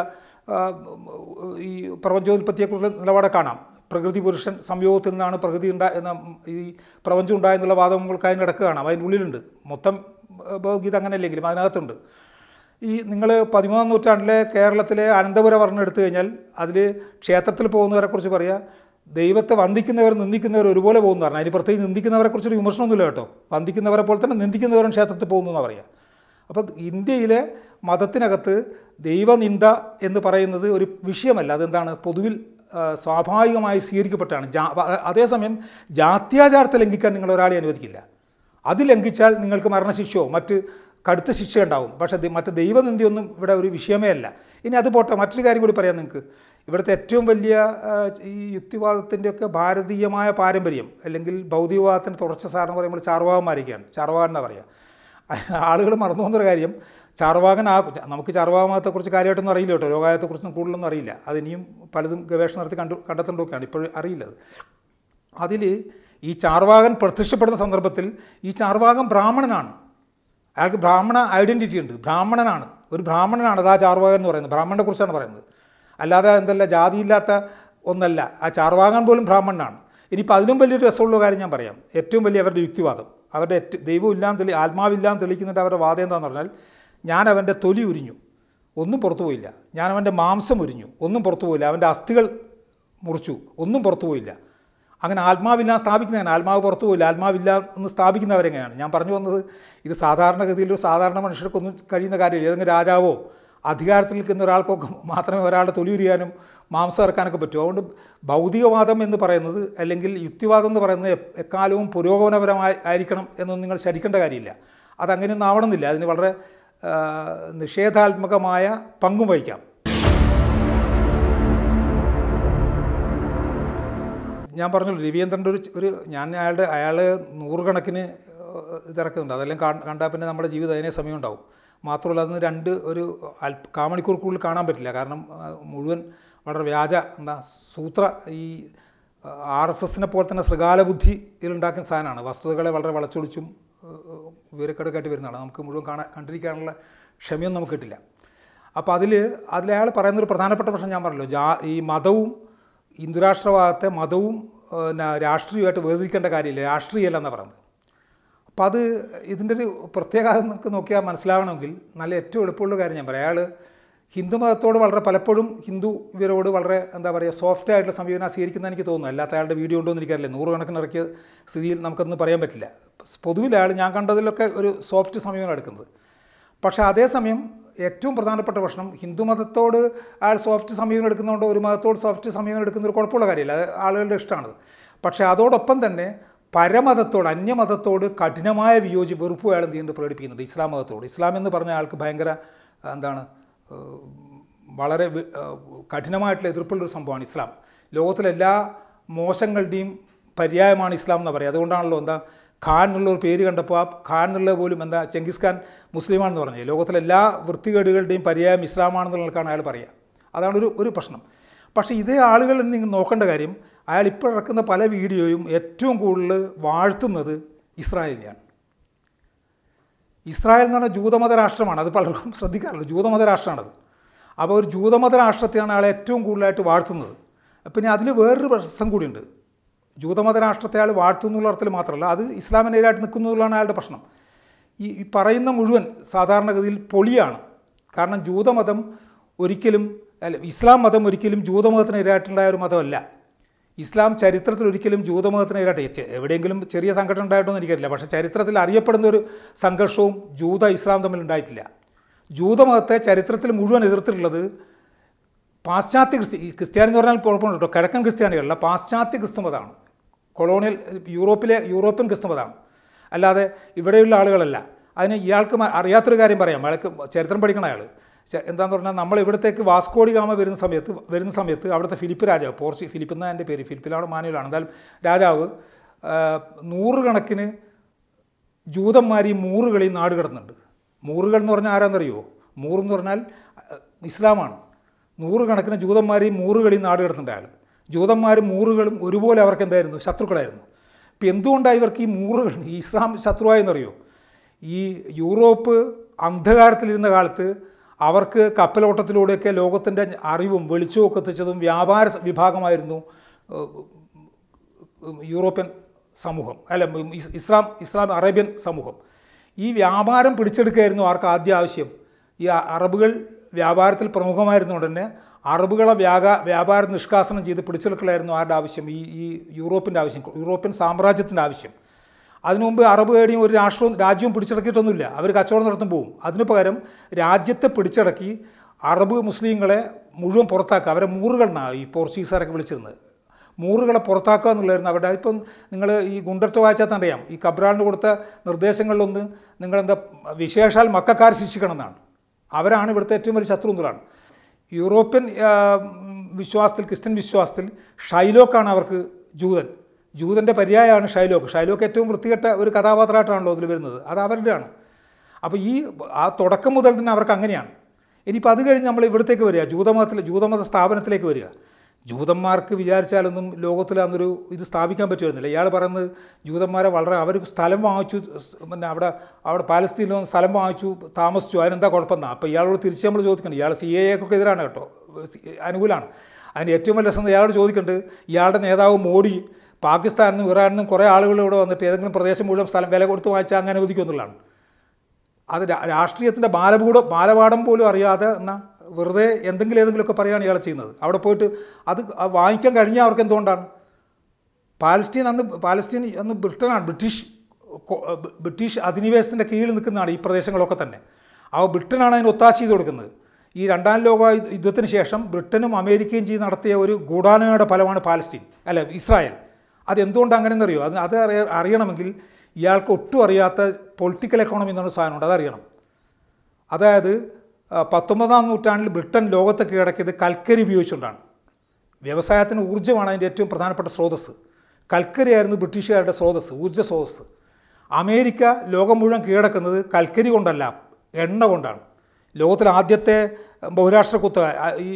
ഈ പ്രപഞ്ചോത്പത്തിയെക്കുറിച്ചുള്ള നിലപാട് കാണാം. പ്രകൃതി പുരുഷൻ സംയോഗത്തിൽ നിന്നാണ് പ്രകൃതി ഈ പ്രപഞ്ചം ഉണ്ടായെന്നുള്ള വാദങ്ങൾക്ക് അതിന് ഇടക്ക് കാണാം. അതിൻ്റെ ഉള്ളിലുണ്ട്. മൊത്തം ഭഗവത്ഗീത അങ്ങനെ അല്ലെങ്കിലും അതിനകത്തുണ്ട്. ഈ നിങ്ങൾ 13-ാം നൂറ്റാണ്ടിലെ കേരളത്തിലെ അനന്തപുരം വർണ്ണം എടുത്തു കഴിഞ്ഞാൽ അതിൽ ക്ഷേത്രത്തിൽ പോകുന്നവരെക്കുറിച്ച് പറയുക, ദൈവത്തെ വന്ദിക്കുന്നവർ നിന്ദിക്കുന്നവർ ഒരുപോലെ പോകുന്നു പറഞ്ഞാൽ അതിന് പ്രത്യേകിച്ച് നിന്ദിക്കുന്നവരെക്കുറിച്ചൊരു വിമർശനമൊന്നുമില്ല കേട്ടോ. വന്ദിക്കുന്നവരെ പോലെ തന്നെ നിന്ദിക്കുന്നവരും ക്ഷേത്രത്തിൽ പോകുന്നു എന്നാണ് പറയുക. അപ്പോൾ ഇന്ത്യയിലെ മതത്തിനകത്ത് ദൈവനിന്ദ എന്ന് പറയുന്നത് ഒരു വിഷയമല്ല. അതെന്താണ്, പൊതുവിൽ സ്വാഭാവികമായി സ്വീകരിക്കപ്പെട്ടാണ്. അതേസമയം ജാത്യാചാരത്തെ ലംഘിക്കാൻ നിങ്ങൾ ഒരാളെ അനുവദിക്കില്ല. അത് ലംഘിച്ചാൽ നിങ്ങൾക്ക് മരണശിക്ഷയോ മറ്റ് കടുത്ത ശിക്ഷ ഉണ്ടാവും. പക്ഷേ മറ്റ് ദൈവനിന്ദയൊന്നും ഇവിടെ ഒരു വിഷയമേ അല്ല. ഇനി അത് പോട്ടെ, മറ്റൊരു കാര്യം കൂടി പറയാം നിങ്ങൾക്ക്. ഇവിടുത്തെ ഏറ്റവും വലിയ ഈ യുക്തിവാദത്തിൻ്റെയൊക്കെ ഭാരതീയമായ പാരമ്പര്യം അല്ലെങ്കിൽ ഭൗതികവാദത്തിൻ്റെ തുടർച്ച സാറിന് പറയുമ്പോൾ ചാർവാകന്മാരൊക്കെയാണ്. ചാർവാകൻ എന്നാണ് പറയുക. ആളുകൾ മറന്നു പോകുന്നൊരു കാര്യം, നമുക്ക് ചാർവാകമതത്തെക്കുറിച്ച് കാര്യമായിട്ടൊന്നും അറിയില്ല കേട്ടോ. ലോകായത്തെക്കുറിച്ചൊന്നും കൂടുതലൊന്നും അറിയില്ല. അതിനിയും പലതും ഗവേഷണം നടത്തി കണ്ടെത്തേണ്ടതൊക്കെയാണ്. ഇപ്പോഴും അറിയില്ലത്. അതിൽ ഈ ചാർവാകൻ പ്രത്യക്ഷപ്പെടുന്ന സന്ദർഭത്തിൽ ഈ ചാർവാകൻ ബ്രാഹ്മണനാണ്. അയാൾക്ക് ബ്രാഹ്മണ ഐഡൻറ്റിറ്റി ഉണ്ട്. ബ്രാഹ്മണനാണ്, ഒരു ബ്രാഹ്മണനാണ് ആ ചാർവാകൻ എന്ന് പറയുന്നത്. ബ്രാഹ്മണനെ കുറിച്ചാണ് പറയുന്നത്, അല്ലാതെ എന്തല്ല ജാതിയില്ലാത്ത ഒന്നല്ല. ആ ചാർവാകൻ പോലും ബ്രാഹ്മണനാണ്. ഇനിയിപ്പോൾ അതിലും വലിയൊരു രസമുള്ള കാര്യം ഞാൻ പറയാം. ഏറ്റവും വലിയ അവരുടെ യുക്തിവാദം, അവരുടെ ദൈവമില്ലാന്ന് ആത്മാവില്ലാന്ന് തെളിയിക്കുന്നുണ്ട്. അവരുടെ വാദം എന്താണെന്ന് പറഞ്ഞാൽ, ഞാൻ അവൻ്റെ തൊലി ഉരിഞ്ഞു, ഒന്നും പുറത്തു പോയില്ല. ഞാൻ അവൻ്റെ മാംസം ഉരിഞ്ഞു, ഒന്നും പുറത്തു പോയില്ല. അവൻ്റെ അസ്ഥികൾ മുറിച്ചു, ഒന്നും പുറത്തു പോയില്ല. അങ്ങനെ ആത്മാവില്ല സ്ഥാപിക്കുന്നതാണ്. ആത്മാവ് പുറത്തു പോയില്ല, ആത്മാവില്ല എന്ന് സ്ഥാപിക്കുന്നവരെങ്ങനെയാണ്. ഞാൻ പറഞ്ഞു വന്നത്, ഇത് സാധാരണഗതിയിൽ ഒരു സാധാരണ മനുഷ്യർക്കൊന്നും കഴിയുന്ന കാര്യമില്ല. ഏതെങ്കിലും രാജാവോ അധികാരത്തിൽ നിൽക്കുന്ന ഒരാൾക്കൊക്കെ മാത്രമേ ഒരാളുടെ തൊലി ഉരിയാനും മാംസം ഇറക്കാനൊക്കെ പറ്റൂ. അതുകൊണ്ട് ഭൗതികവാദം എന്ന് പറയുന്നത് അല്ലെങ്കിൽ യുക്തിവാദം എന്ന് പറയുന്നത് എക്കാലവും പുരോഗമനപരമായിരിക്കണം എന്നൊന്നും നിങ്ങൾ ശരിക്കേണ്ട കാര്യമില്ല. അതങ്ങനെയൊന്നും ആവണമെന്നില്ല. അതിന് വളരെ നിഷേധാത്മകമായ പങ്കും വഹിക്കാം. ഞാൻ പറഞ്ഞല്ലോ, രവീന്ദ്രൻ്റെ അയാൾ നൂറുകണക്കിന് ഇതിറക്കുന്നുണ്ട്. അതെല്ലാം കണ്ടാൽ പിന്നെ നമ്മുടെ ജീവിതം അതിനെ സമയം ഉണ്ടാവും. മാത്രമല്ല അതിന് ഒരു കാമണിക്കൂർക്കുള്ളിൽ കാണാൻ പറ്റില്ല. കാരണം മുഴുവൻ വളരെ സൂത്ര ഈ RSSനെ പോലെ തന്നെ ശൃഗാല ബുദ്ധിയിലുണ്ടാക്കുന്ന സാധനമാണ്. വസ്തുതകളെ വളരെ വളച്ചൊടിച്ചും വിവരക്കേടൊക്കെയായിട്ട് വരുന്നതാണ്. നമുക്ക് മുഴുവൻ കണ്ടിരിക്കാനുള്ള ക്ഷമയൊന്നും നമുക്ക് കിട്ടില്ല. അപ്പോൾ അതിലയാൾ പറയുന്നൊരു പ്രധാനപ്പെട്ട പ്രശ്നം ഞാൻ പറഞ്ഞല്ലോ, ഈ മതവും ഹിന്ദുരാഷ്ട്രവാദത്തെ മതവും രാഷ്ട്രീയമായിട്ട് വേർതിരിക്കേണ്ട കാര്യമില്ല, രാഷ്ട്രീയമല്ല എന്നാണ് പറയുന്നത്. അപ്പോൾ ഇതിൻ്റെ ഒരു പ്രത്യേകത നമുക്ക് നോക്കിയാൽ മനസ്സിലാവണമെങ്കിൽ നല്ല ഏറ്റവും എളുപ്പമുള്ള കാര്യം ഞാൻ പറയാം. അയാൾ ഹിന്ദുമതത്തോട് പലപ്പോഴും ഇവരോട് വളരെ സോഫ്റ്റ് ആയിട്ടുള്ള സമീപനം സ്വീകരിക്കുന്ന എനിക്ക് തോന്നുന്നു. അല്ലാത്ത അയാളുടെ വീഡിയോ ഉണ്ടോ എന്ന് എനിക്കറിയില്ല. നൂറുകണക്കിന് ഇറക്കിയ സ്ഥിതിയിൽ നമുക്കൊന്നും പറയാൻ പറ്റില്ല. പൊതുവിൽ ഞാൻ കണ്ടതിലൊക്കെ ഒരു സോഫ്റ്റ് സമീപനം എടുക്കുന്നത്. പക്ഷേ അതേസമയം ഏറ്റവും പ്രധാനപ്പെട്ട പ്രശ്നം, ഹിന്ദുമതത്തോട് അയാൾ സോഫ്റ്റ് സമീപനം എടുക്കുന്നതുകൊണ്ട് ഒരു മതത്തോട് സോഫ്റ്റ് സമീപനം എടുക്കുന്ന ഒരു കുഴപ്പമുള്ള കാര്യമില്ല, അത് ആളുകളുടെ ഇഷ്ടമാണത്. പക്ഷേ അതോടൊപ്പം തന്നെ പരമതത്തോട്, അന്യമതത്തോട് കഠിനമായ വെറുപ്പ് അയാൾ പ്രകടിപ്പിക്കുന്നുണ്ട്. ഇസ്ലാം മതത്തോട്. ഇസ്ലാം എന്ന് പറഞ്ഞ ആൾക്ക് ഭയങ്കര വളരെ കഠിനമായിട്ടുള്ള എതിർപ്പുള്ളൊരു സംഭവമാണ് ഇസ്ലാം. ലോകത്തിലെല്ലാ മോശങ്ങളുടെയും പര്യായമാണ് ഇസ്ലാം എന്ന് പറയുക. അതുകൊണ്ടാണല്ലോ ഖാൻ എന്നുള്ളൊരു പേര് കണ്ടപ്പോൾ ആ ഖാൻ എന്നുള്ളത് പോലും ചെങ്കിസ് ഖാൻ മുസ്ലിമാണെന്ന് പറഞ്ഞത്. ലോകത്തിലെല്ലാ വൃത്തികേടുകളുടെയും പര്യായം ഇസ്ലാമാണെന്നുള്ളതാണ് അയാൾ പറയുക. അതാണ് ഒരു പ്രശ്നം. പക്ഷേ ഇതേ ആളുകൾ നിങ്ങൾ നോക്കേണ്ട കാര്യം, അയാൾ ഇപ്പോൾ ഇറക്കുന്ന പല വീഡിയോയും ഏറ്റവും കൂടുതൽ വാഴ്ത്തുന്നത് ഇസ്രായേലിനെയാണ്. ഇസ്രായേൽ എന്ന് പറഞ്ഞാൽ ജൂതമത രാഷ്ട്രമാണ്. അത് പലർക്കും ശ്രദ്ധിക്കാറില്ല. ജൂതമത രാഷ്ട്രമാണത്. അപ്പോൾ ഒരു ജൂതമത രാഷ്ട്രത്തെയാണ് അയാൾ ഏറ്റവും കൂടുതലായിട്ട് വാഴ്ത്തുന്നത്. പിന്നെ അതിൽ വേറൊരു പ്രശ്നം കൂടിയുണ്ട്. ജൂതമത രാഷ്ട്രത്തെ അയാൾ വാഴ്ത്തുന്നുള്ള അർത്ഥത്തിൽ മാത്രമല്ല, അത് ഇസ്ലാമിനെതിരായിട്ട് നിൽക്കുന്നതിലാണ് അയാളുടെ പ്രശ്നം. ഈ പറയുന്ന മുഴുവൻ സാധാരണഗതിയിൽ പൊളിയാണ്. കാരണം ഇസ്ലാം മതം ഒരിക്കലും ജൂതമതത്തിനെതിരായിട്ടുണ്ടായ ഒരു മതമല്ല. ഇസ്ലാം ചരിത്രത്തിൽ ഒരിക്കലും ജൂതമതത്തിനെതിരായിട്ട് എവിടെയെങ്കിലും ചെറിയ സംഘടന ഉണ്ടായിട്ടൊന്നും എനിക്കറിയില്ല. പക്ഷേ ചരിത്രത്തിൽ അറിയപ്പെടുന്ന ഒരു സംഘർഷവും ഇസ്ലാം തമ്മിൽ ഉണ്ടായിട്ടില്ല. ജൂതമതത്തെ ചരിത്രത്തിൽ മുഴുവൻ എതിർത്തിട്ടുള്ളത് പാശ്ചാത്യ ക്രിസ്ത്യാനി എന്ന് പറഞ്ഞാൽ കുഴപ്പമുണ്ട് കേട്ടോ, കിഴക്കൻ ക്രിസ്ത്യാനികളല്ല, പാശ്ചാത്യ ക്രിസ്തുമതമാണ്. കൊളോണിയൽ യൂറോപ്യൻ ക്രിസ്തുമതമാണ്, അല്ലാതെ ഇവിടെയുള്ള ആളുകളല്ല. ഇയാൾക്ക് അറിയാത്തൊരു കാര്യം പറയാം. അയാൾക്ക് ചരിത്രം പഠിക്കണം. അയാൾ എന്താണെന്ന് പറഞ്ഞാൽ, നമ്മൾ ഇവിടത്തേക്ക് വാസ്കോഡി ഗാമ വരുന്ന സമയത്ത് അവിടുത്തെ ഫിലിപ്പ് രാജാവ്, ഫിലിപ്പ് എന്നാണ് എൻ്റെ പേര്, ഫിലിപ്പിലാണ് മാനുവലാണ്, എന്തായാലും രാജാവ് നൂറുകണക്കിന് ജൂതന്മാരെയും മൂറുകളെയും നാട് കടന്നുണ്ട്. മൂറുകൾ എന്ന് പറഞ്ഞാൽ ആരാന്നറിയോ? മൂർ എന്ന് പറഞ്ഞാൽ ഇസ്ലാമാണ്. നൂറുകണക്കിന് ജൂതന്മാരെയും മൂറുകളിൽ നാട് കിടത്തേണ്ട ആൾ. ജൂതന്മാരും മൂറുകളും ഒരുപോലെ അവർക്ക് എന്തായിരുന്നു? ശത്രുക്കളായിരുന്നു. ഇപ്പം എന്തുകൊണ്ടാണ് ഇവർക്ക് ഈ മൂറുകൾ, ഈ ഇസ്ലാം ശത്രുവായെന്നറിയോ? ഈ യൂറോപ്പ് അന്ധകാരത്തിലിരുന്ന കാലത്ത് അവർക്ക് കപ്പലോട്ടത്തിലൂടെയൊക്കെ ലോകത്തിൻ്റെ അറിവും വെളിച്ചവും ഒക്കെ എത്തിച്ചതും വ്യാപാര വിഭാഗമായിരുന്നു യൂറോപ്യൻ സമൂഹം, അല്ല ഇസ്ലാം അറേബ്യൻ സമൂഹം. ഈ വ്യാപാരം പിടിച്ചെടുക്കുകയായിരുന്നു ആർക്ക് ആദ്യ ആവശ്യം. ഈ അറബുകൾ വ്യാപാരത്തിൽ പ്രമുഖമായിരുന്നുകൊണ്ട് തന്നെ അറബുകളെ വ്യാപാര നിഷ്കാസനം ചെയ്ത് പിടിച്ചെടുക്കലായിരുന്നു ആരുടെ ആവശ്യം? ഈ യൂറോപ്പിൻ്റെ ആവശ്യം, യൂറോപ്യൻ സാമ്രാജ്യത്തിൻ്റെ ആവശ്യം. അതിനു മുമ്പ് അറബ് ഏടിയും ഒരു രാജ്യവും പിടിച്ചടക്കിയിട്ടൊന്നുമില്ല. അവർ കച്ചവടം നടത്തും പോവും. അതിനു പകരം രാജ്യത്തെ പിടിച്ചടക്കി അറബ് മുസ്ലിങ്ങളെ മുഴുവൻ പുറത്താക്കുക. അവരെ മൂറുകളെന്നാണ് ഈ പോർച്ചുഗീസുകാരൊക്കെ വിളിച്ചിരുന്നത്. മൂറുകളെ പുറത്താക്കുക എന്നുള്ളതായിരുന്നു അവരുടെ. ഇപ്പം നിങ്ങൾ ഈ ഗുണ്ടറ്റ് വായിച്ചാൽ തന്നെ അറിയാം, ഈ കബ്രാളിന് കൊടുത്ത നിർദ്ദേശങ്ങളിലൊന്ന് നിങ്ങളെന്താ വിശേഷാൽ മക്കാർ ശിക്ഷിക്കണം എന്നാണ്. അവരാണ് ഇവിടുത്തെ ഏറ്റവും വലിയ ശത്രു എന്നുള്ളതാണ്. യൂറോപ്യൻ വിശ്വാസത്തിൽ, ക്രിസ്ത്യൻ വിശ്വാസത്തിൽ ഷൈലോക്കാണ് അവർക്ക് ജൂതൻ്റെ പര്യായമാണ് ഷൈലോക്ക്. ഷൈലോക്ക് ഏറ്റവും വൃത്തികെട്ട ഒരു കഥാപാത്രമായിട്ടാണല്ലോ അതിൽ വരുന്നത്. അത് അവരുടെയാണ്. അപ്പോൾ ആ തുടക്കം മുതൽ തന്നെ അവർക്ക് അങ്ങനെയാണ്. ഇനിയിപ്പോൾ അത് കഴിഞ്ഞ് നമ്മൾ ഇവിടത്തേക്ക് വരിക, ജൂതമത സ്ഥാപനത്തിലേക്ക് വരിക. ജൂതന്മാർക്ക് വിചാരിച്ചാലൊന്നും ലോകത്തിൽ അന്നൊരു ഇത് സ്ഥാപിക്കാൻ പറ്റുമായിരുന്നില്ല. ഇയാൾ പറയുന്നത് ജൂതന്മാരെ അവർ സ്ഥലം വാങ്ങിച്ചു, പിന്നെ അവിടെ പാലസ്തീനിൽ സ്ഥലം വാങ്ങിച്ചു താമസിച്ചു, അതിനെന്താ കുഴപ്പമെന്നാണ്. അപ്പോൾ ഇയാളോട് തിരിച്ച് നമ്മൾ ചോദിക്കണം. ഇയാൾ CAA-ക്കൊക്കെ എതിരാണ് കേട്ടോ, അനുകൂലമാണ്. അതിന് ഏറ്റവും വലിയ രസം ഇയാളോട് ചോദിക്കേണ്ടത്, ഇയാളുടെ നേതാവ് മോഡി പാകിസ്ഥാനിൽ നിന്നും ഇറാനിൽ നിന്നും കുറേ ആളുകൾ ഇവിടെ വന്നിട്ട് ഏതെങ്കിലും പ്രദേശം മുഴുവൻ സ്ഥലം വില കൊടുത്ത് വാങ്ങിച്ചാൽ അങ്ങനെ അനുവദിക്കുമെന്നുള്ളതാണ്. അത് രാഷ്ട്രീയത്തിൻ്റെ ബാലപാഠം പോലും അറിയാതെ എന്നാൽ വെറുതെ ഏതെങ്കിലുമൊക്കെ പറയുകയാണ് ഇയാൾ ചെയ്യുന്നത്. അവിടെ പോയിട്ട് അത് വാങ്ങിക്കാൻ കഴിഞ്ഞാൽ അവർക്ക് എന്തുകൊണ്ടാണ്? പാലസ്തീൻ അന്ന് ബ്രിട്ടനാണ്, ബ്രിട്ടീഷ് അധിനിവേശത്തിൻ്റെ കീഴിൽ നിൽക്കുന്നതാണ് ഈ പ്രദേശങ്ങളൊക്കെ തന്നെ. ബ്രിട്ടനാണ് അതിന് ഒത്താശ ചെയ്ത് കൊടുക്കുന്നത്. ഈ രണ്ടാം ലോക യുദ്ധത്തിന് ശേഷം ബ്രിട്ടനും അമേരിക്കയും ചെയ്ത് നടത്തിയ ഒരു ഗൂഢാലോചനയുടെ ഫലമാണ് ഇസ്രായേൽ. അതെന്തുകൊണ്ട് അങ്ങനെയെന്നറിയോ? അത് അറിയണമെങ്കിൽ ഇയാൾക്ക് ഒട്ടും അറിയാത്ത പൊളിറ്റിക്കൽ എക്കോണമി എന്നൊരു സാധനമുണ്ട്, അതറിയണം. അതായത് 19-ാം നൂറ്റാണ്ടിൽ ബ്രിട്ടൻ ലോകത്തെ കീഴടക്കിയത് കൽക്കരി ഉപയോഗിച്ചുകൊണ്ടാണ്. വ്യവസായത്തിന് ഊർജ്ജമാണ് അതിൻ്റെ ഏറ്റവും പ്രധാനപ്പെട്ട സ്രോതസ്സ്. കൽക്കരിയായിരുന്നു ബ്രിട്ടീഷുകാരുടെ ഊർജ്ജ സ്രോതസ്സ്. അമേരിക്ക ലോകം മുഴുവൻ കീഴടക്കുന്നത് കൽക്കരി കൊണ്ടല്ല, എണ്ണ കൊണ്ടാണ്. ലോകത്തിലെ ആദ്യത്തെ ബഹുരാഷ്ട്ര കുത്തക ഈ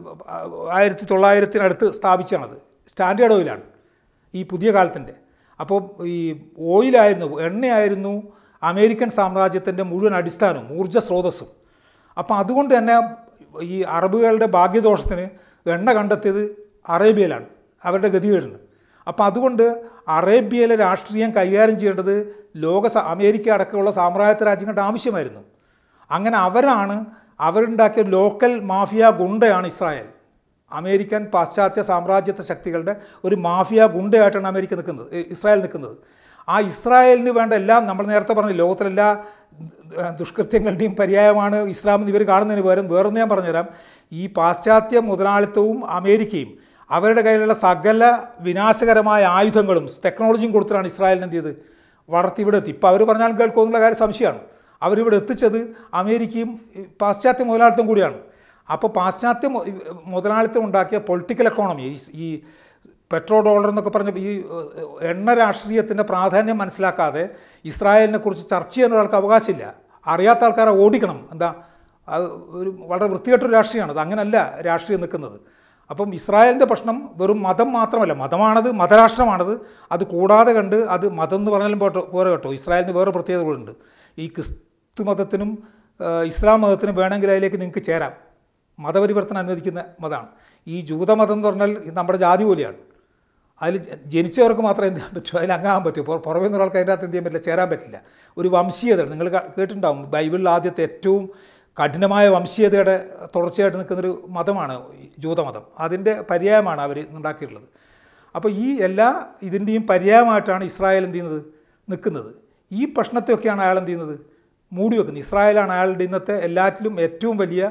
1900-ത്തിനടുത്ത് സ്ഥാപിച്ചാണത്. സ്റ്റാൻഡേർഡ് ഓയിലാണ് ഈ പുതിയ കാലത്തിൻ്റെ. അപ്പോൾ ഈ എണ്ണയായിരുന്നു അമേരിക്കൻ സാമ്രാജ്യത്തിൻ്റെ മുഴുവൻ അടിസ്ഥാനവും ഊർജ്ജ സ്രോതസ്സും. അപ്പോൾ അതുകൊണ്ട് തന്നെ ഈ അറബുകളുടെ ഭാഗ്യദോഷത്തിന് എണ്ണ കണ്ടെത്തിയത് അറേബ്യയിലാണ്, അവരുടെ ഗതികേടിന്. അപ്പോൾ അതുകൊണ്ട് അറേബ്യയിലെ രാഷ്ട്രീയം കൈകാര്യം ചെയ്യേണ്ടത് അമേരിക്ക അടക്കമുള്ള സാമ്രാജ്യത്വ രാജ്യങ്ങളുടെ ആവശ്യമായിരുന്നു. അങ്ങനെ അവരുണ്ടാക്കിയ ലോക്കൽ മാഫിയ ഗുണ്ടയാണ് ഇസ്രായേൽ. അമേരിക്കൻ പാശ്ചാത്യ സാമ്രാജ്യത്വ ശക്തികളുടെ ഒരു മാഫിയ ഗുണ്ടയായിട്ടാണ് ഇസ്രായേൽ നിൽക്കുന്നത്. ആ ഇസ്രായേലിന് വേണ്ട എല്ലാം നമ്മൾ നേരത്തെ പറഞ്ഞു, ലോകത്തിലെല്ലാ ദുഷ്കൃത്യങ്ങളുടെയും പര്യായമാണ് ഇസ്ലാം എന്ന് ഇവർ കാണുന്നതിന് പകരം വേറൊന്ന് ഞാൻ പറഞ്ഞുതരാം. ഈ പാശ്ചാത്യ മുതലാളിത്തവും അമേരിക്കയും അവരുടെ കയ്യിലുള്ള സകല വിനാശകരമായ ആയുധങ്ങളും ടെക്നോളജിയും കൊടുത്തിട്ടാണ് ഇസ്രായേലിന് എന്ത് ചെയ്ത് വളർത്തി ഇവിടെ എത്തി. ഇപ്പോൾ അവർ പറഞ്ഞാൽ കേൾക്കുമെന്നുള്ള കാര്യം സംശയമാണ്. അവരിവിടെ എത്തിച്ചത് അമേരിക്കയും പാശ്ചാത്യ മുതലാളിത്തം കൂടിയാണ്. അപ്പോൾ പാശ്ചാത്യ മുതലാളിത്തം ഉണ്ടാക്കിയ പൊളിറ്റിക്കൽ എക്കോണമി, ഈ പെട്രോ ഡോളർ എന്നൊക്കെ പറഞ്ഞ ഈ എണ്ണ രാഷ്ട്രീയത്തിൻ്റെ പ്രാധാന്യം മനസ്സിലാക്കാതെ ഇസ്രായേലിനെ കുറിച്ച് ചർച്ച ചെയ്യാൻ ഒരാൾക്ക് അവകാശമില്ല. അറിയാത്ത ആൾക്കാരെ ഓടിക്കണം. അത് വളരെ വൃത്തികെട്ടൊരു രാഷ്ട്രീയമാണ്. അത് അങ്ങനെയല്ല രാഷ്ട്രീയം നിൽക്കുന്നത്. അപ്പം ഇസ്രായേലിൻ്റെ പ്രശ്നം വെറും മതം മാത്രമല്ല, മതരാഷ്ട്രമാണത്. അത് കൂടാതെ കണ്ട് അത് മതം എന്ന് പറഞ്ഞാലും പോരെ കേട്ടോ, ഇസ്രായേലിന് വേറെ പ്രത്യേകതകളുണ്ട്. ഈ ക്രിസ്തു മതത്തിനും ഇസ്ലാം മതത്തിനും വേണമെങ്കിൽ അതിലേക്ക് നിങ്ങൾക്ക് ചേരാം. മതപരിവർത്തനം അനുവദിക്കുന്ന മതമാണ്. ഈ ജൂതമതം എന്ന് പറഞ്ഞാൽ നമ്മുടെ ജാതി പോലെയാണ്. അതിൽ ജനിച്ചവർക്ക് മാത്രമേ എന്ത് ചെയ്യാൻ പറ്റൂ, അതിൽ അംഗമാകാൻ പറ്റൂ. പുറമേ നിന്നൊരാൾക്ക് അതിൻ്റെ അകത്ത് എന്ത് ചെയ്യാൻ പറ്റില്ല, ചേരാൻ പറ്റില്ല. ഒരു വംശീയത നിങ്ങൾ കേട്ടിട്ടുണ്ടാവും. ബൈബിളിൽ ആദ്യത്തെ ഏറ്റവും കഠിനമായ വംശീയതയുടെ തുടർച്ചയായിട്ട് നിൽക്കുന്നൊരു മതമാണ് ജൂതമതം. അതിൻ്റെ പര്യായമാണ് അവർ ഉണ്ടാക്കിയിട്ടുള്ളത്. അപ്പോൾ ഈ എല്ലാ ഇതിൻ്റെയും പര്യായമായിട്ടാണ് ഇസ്രായേൽ എന്ത് ചെയ്യുന്നത്, നിൽക്കുന്നത്. ഈ പ്രശ്നത്തെയൊക്കെയാണ് അയാൾ എന്ത് ചെയ്യുന്നത്, മൂടി വെക്കുന്നത്. ഇസ്രായേലാണ് അയാളുടെ ഇന്നത്തെ എല്ലാറ്റിലും ഏറ്റവും വലിയ